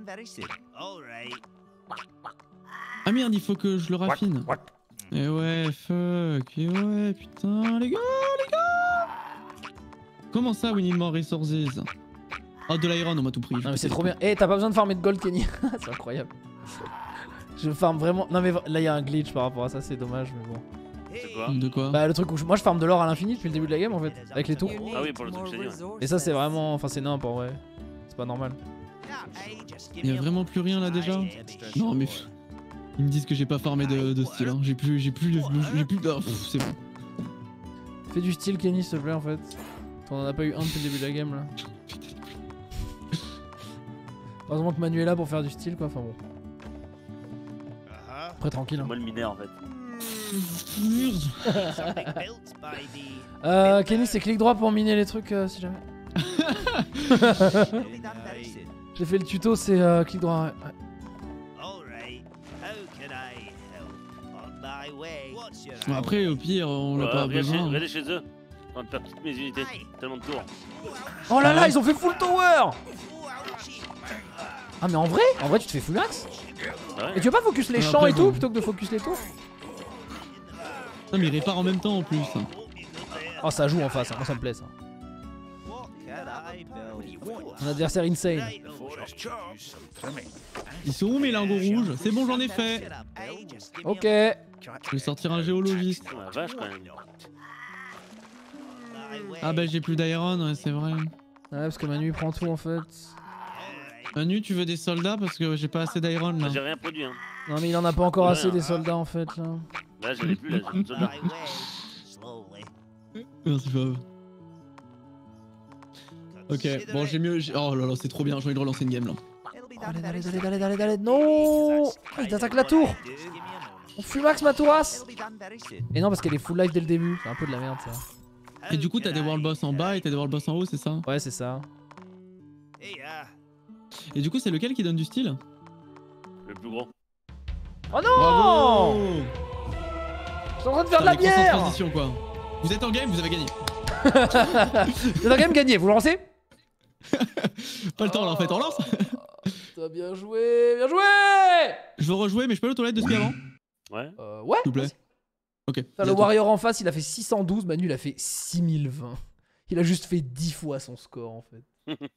Ah merde, il faut que je le raffine. Et ouais, fuck. Et ouais, putain, les gars, les gars. Comment ça, we need more resources? Oh, de l'iron, on m'a tout pris. Non, mais c'est trop bien. Eh, t'as pas besoin de farmer de gold, Kenny. C'est incroyable. Je farm vraiment. Non, mais là, il y a un glitch par rapport à ça, c'est dommage, mais bon. C'est quoi? De quoi? Bah, le truc où je... moi je farm de l'or à l'infini depuis le début de la game en fait, avec les tours. Ah oui, pour le truc que j'ai dit, ouais. Et ça, c'est vraiment. Enfin, c'est nimp en vrai. C'est pas normal. Il y a vraiment plus rien là déjà? Non, mais. Ils me disent que j'ai pas farmé de, de style, hein. J'ai plus. J'ai plus. J'ai plus. Oh, c'est bon. Fais du style, Kenny, s'il te plaît en fait. T'en as pas eu un depuis le début de la game là. Heureusement que Manu est là pour faire du style quoi, enfin bon. Après tranquille. Hein. Moi le mineur en fait. euh, Kenny, c'est clic droit pour miner les trucs euh, si jamais. J'ai fait le tuto, c'est euh, clic droit. Ouais. Bon, après, au pire, on l'a Ouais, pas regardez besoin. chez, regardez chez eux. On va perdre toutes mes unités. Tellement de tours. Oh là là, Ah. ils ont fait full tower. Ah mais en vrai, en vrai tu te fais full max. Ah ouais. Et tu veux pas focus les Ouais, champs après, et tout bon. plutôt que de focus les tours? Non, mais il répare en même temps en plus. Oh ça joue en face, hein. Moi ça me plaît ça. Un adversaire insane. Ils sont où mes lingots rouges? C'est bon, j'en ai fait. Ok. Ouais Je vais sortir un géologiste. Oh la vache quand même. Ah bah j'ai plus d'iron, ouais, c'est vrai. parce que Manu il prend tout en fait. Manu, tu veux des soldats parce que j'ai pas assez d'iron là. J'ai rien produit hein. Non mais il en a pas encore Ouais, assez hein. des soldats en fait là. Là je l'ai plus là, j'ai plus de soldats. Non, c'est pas grave. Ok, bon j'ai mieux. j'ai- Oh là là, c'est trop bien, j'ai envie de relancer une game là. Allez, allez, allez, allez, allez, allez, non. Ah, il attaque la tour. On full max ma tourasse. Et non parce qu'elle est full life dès le début, c'est un peu de la merde ça. Et du coup, t'as des world boss en bas et t'as des world boss en haut, c'est ça? Ouais c'est ça. Et du coup, c'est lequel qui donne du style? Le plus gros. Oh non. Bravo! Je suis en train de faire de la Putain, les grosses bière. transitions, quoi. Vous êtes en game, vous avez gagné. C'est un game gagné, vous le lancez? Pas le temps là en fait, on lance. T'as bien joué, bien joué. Je veux rejouer, mais je peux aller aux toilettes de ce avant? Ouais. Euh, ouais. S'il vous plaît. vas-y. Ok. Putain, le Warrior en face, il a fait six cent douze, Manu il a fait six mille vingt. Il a juste fait dix fois son score en fait.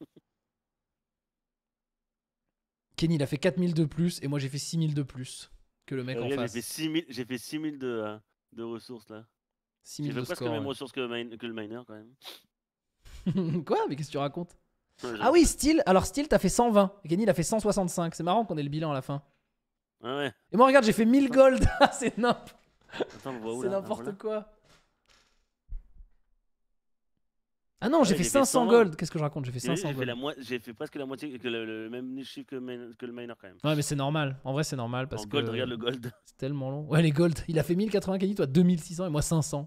Kenny il a fait quatre mille de plus et moi j'ai fait six mille de plus que le mec en Regarde, face. j'ai fait six mille, j'ai fait six mille de, euh, de ressources là. six J'ai mille fait de presque score. les mêmes Ouais. ressources que, mine- que le miner quand même. Quoi? Mais qu'est-ce que tu racontes? Ouais, Ah oui, Steel. Alors Steel t'as fait cent vingt et Kenny il a fait cent soixante-cinq. C'est marrant qu'on ait le bilan à la fin. Ah ouais. Et moi regarde j'ai fait mille gold. C'est n'importe Attends, on voit où C'est là? n'importe Ah, voilà. quoi. Ah non, j'ai Ouais, fait j'ai fait cinq cents cent vingt. gold. Qu'est-ce que je raconte? J'ai fait J'ai cinq cents fait, la gold. moi- j'ai fait presque la moitié, que le, le même chiffre que, main- que le miner quand même. Ouais, mais c'est normal. En vrai, c'est normal parce En que gold, regarde le gold. c'est tellement long. Ouais, les gold. Il a fait mille quatre-vingts Kenny, toi deux mille six cents et moi cinq cents.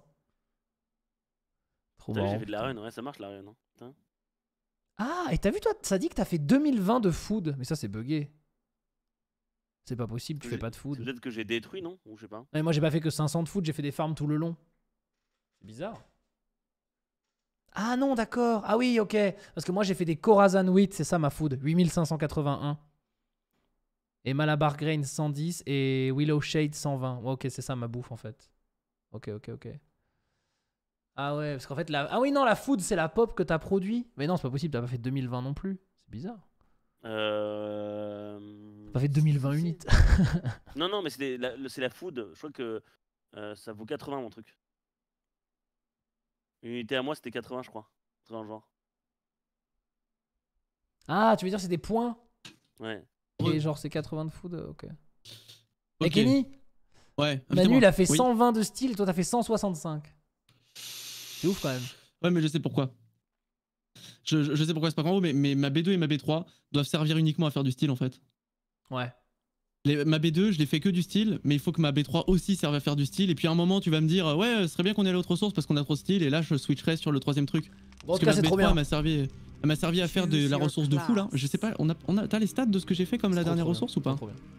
Trop T'as vu, marrant. j'ai fait de la run, ouais, ça marche la run. Hein. Putain. Ah, et t'as vu toi, ça dit que t'as fait deux mille vingt de food. Mais ça, c'est buggé. C'est pas possible, tu J'ai- fais pas de C'est food. peut-être que j'ai détruit, non? Ou je sais pas. Ouais, moi, j'ai pas fait que cinq cents de food, j'ai fait des farms tout le long. C'est bizarre. Ah non, d'accord. Ah oui, ok. Parce que moi, j'ai fait des Khorasan huit, c'est ça ma food. huit mille cinq cent quatre-vingt-un. Et Malabar Grain cent dix et Willow Shade cent vingt. Ouais, ok, c'est ça ma bouffe en fait. Ok, ok, ok. Ah ouais, parce qu'en fait, la... ah oui, non, la food, c'est la pop que t'as produit. Mais non, c'est pas possible, t'as pas fait deux mille vingt non plus. C'est bizarre. Euh... T'as pas fait deux mille vingt unités. Non, non, mais c'est des- la, le- c'est la food. Je crois que euh, ça vaut quatre-vingts mon truc. Une unité à moi, c'était quatre-vingts, je crois. Dans le genre. Ah, tu veux dire c'est des points? Ouais. Et Ouais. genre c'est quatre-vingts de food, ok. Et Ok. Kenny, Ouais. Manu invitez-moi. il a fait Oui. cent vingt de style, toi t'as fait cent soixante-cinq. C'est ouf quand même. Ouais, mais je sais pourquoi. Je, je, je sais pourquoi c'est pas grand, mais, mais ma B deux et ma B trois doivent servir uniquement à faire du style en fait. Ouais. Les- ma B deux, je l'ai fait que du style, mais il faut que ma B trois aussi serve à faire du style. Et puis à un moment, tu vas me dire, ouais, ce serait bien qu'on ait l'autre ressource parce qu'on a trop de style. Et là, je switcherai sur le troisième truc. Bon, en Parce tout que cas ma c'est B trop trois, bien. elle m'a servi, elle m'a servi à faire de la ressource de fou là. Je sais pas, on a, on a, t'as les stats de ce que j'ai fait comme la Trop, dernière trop bien. ressource ou pas? Trop bien.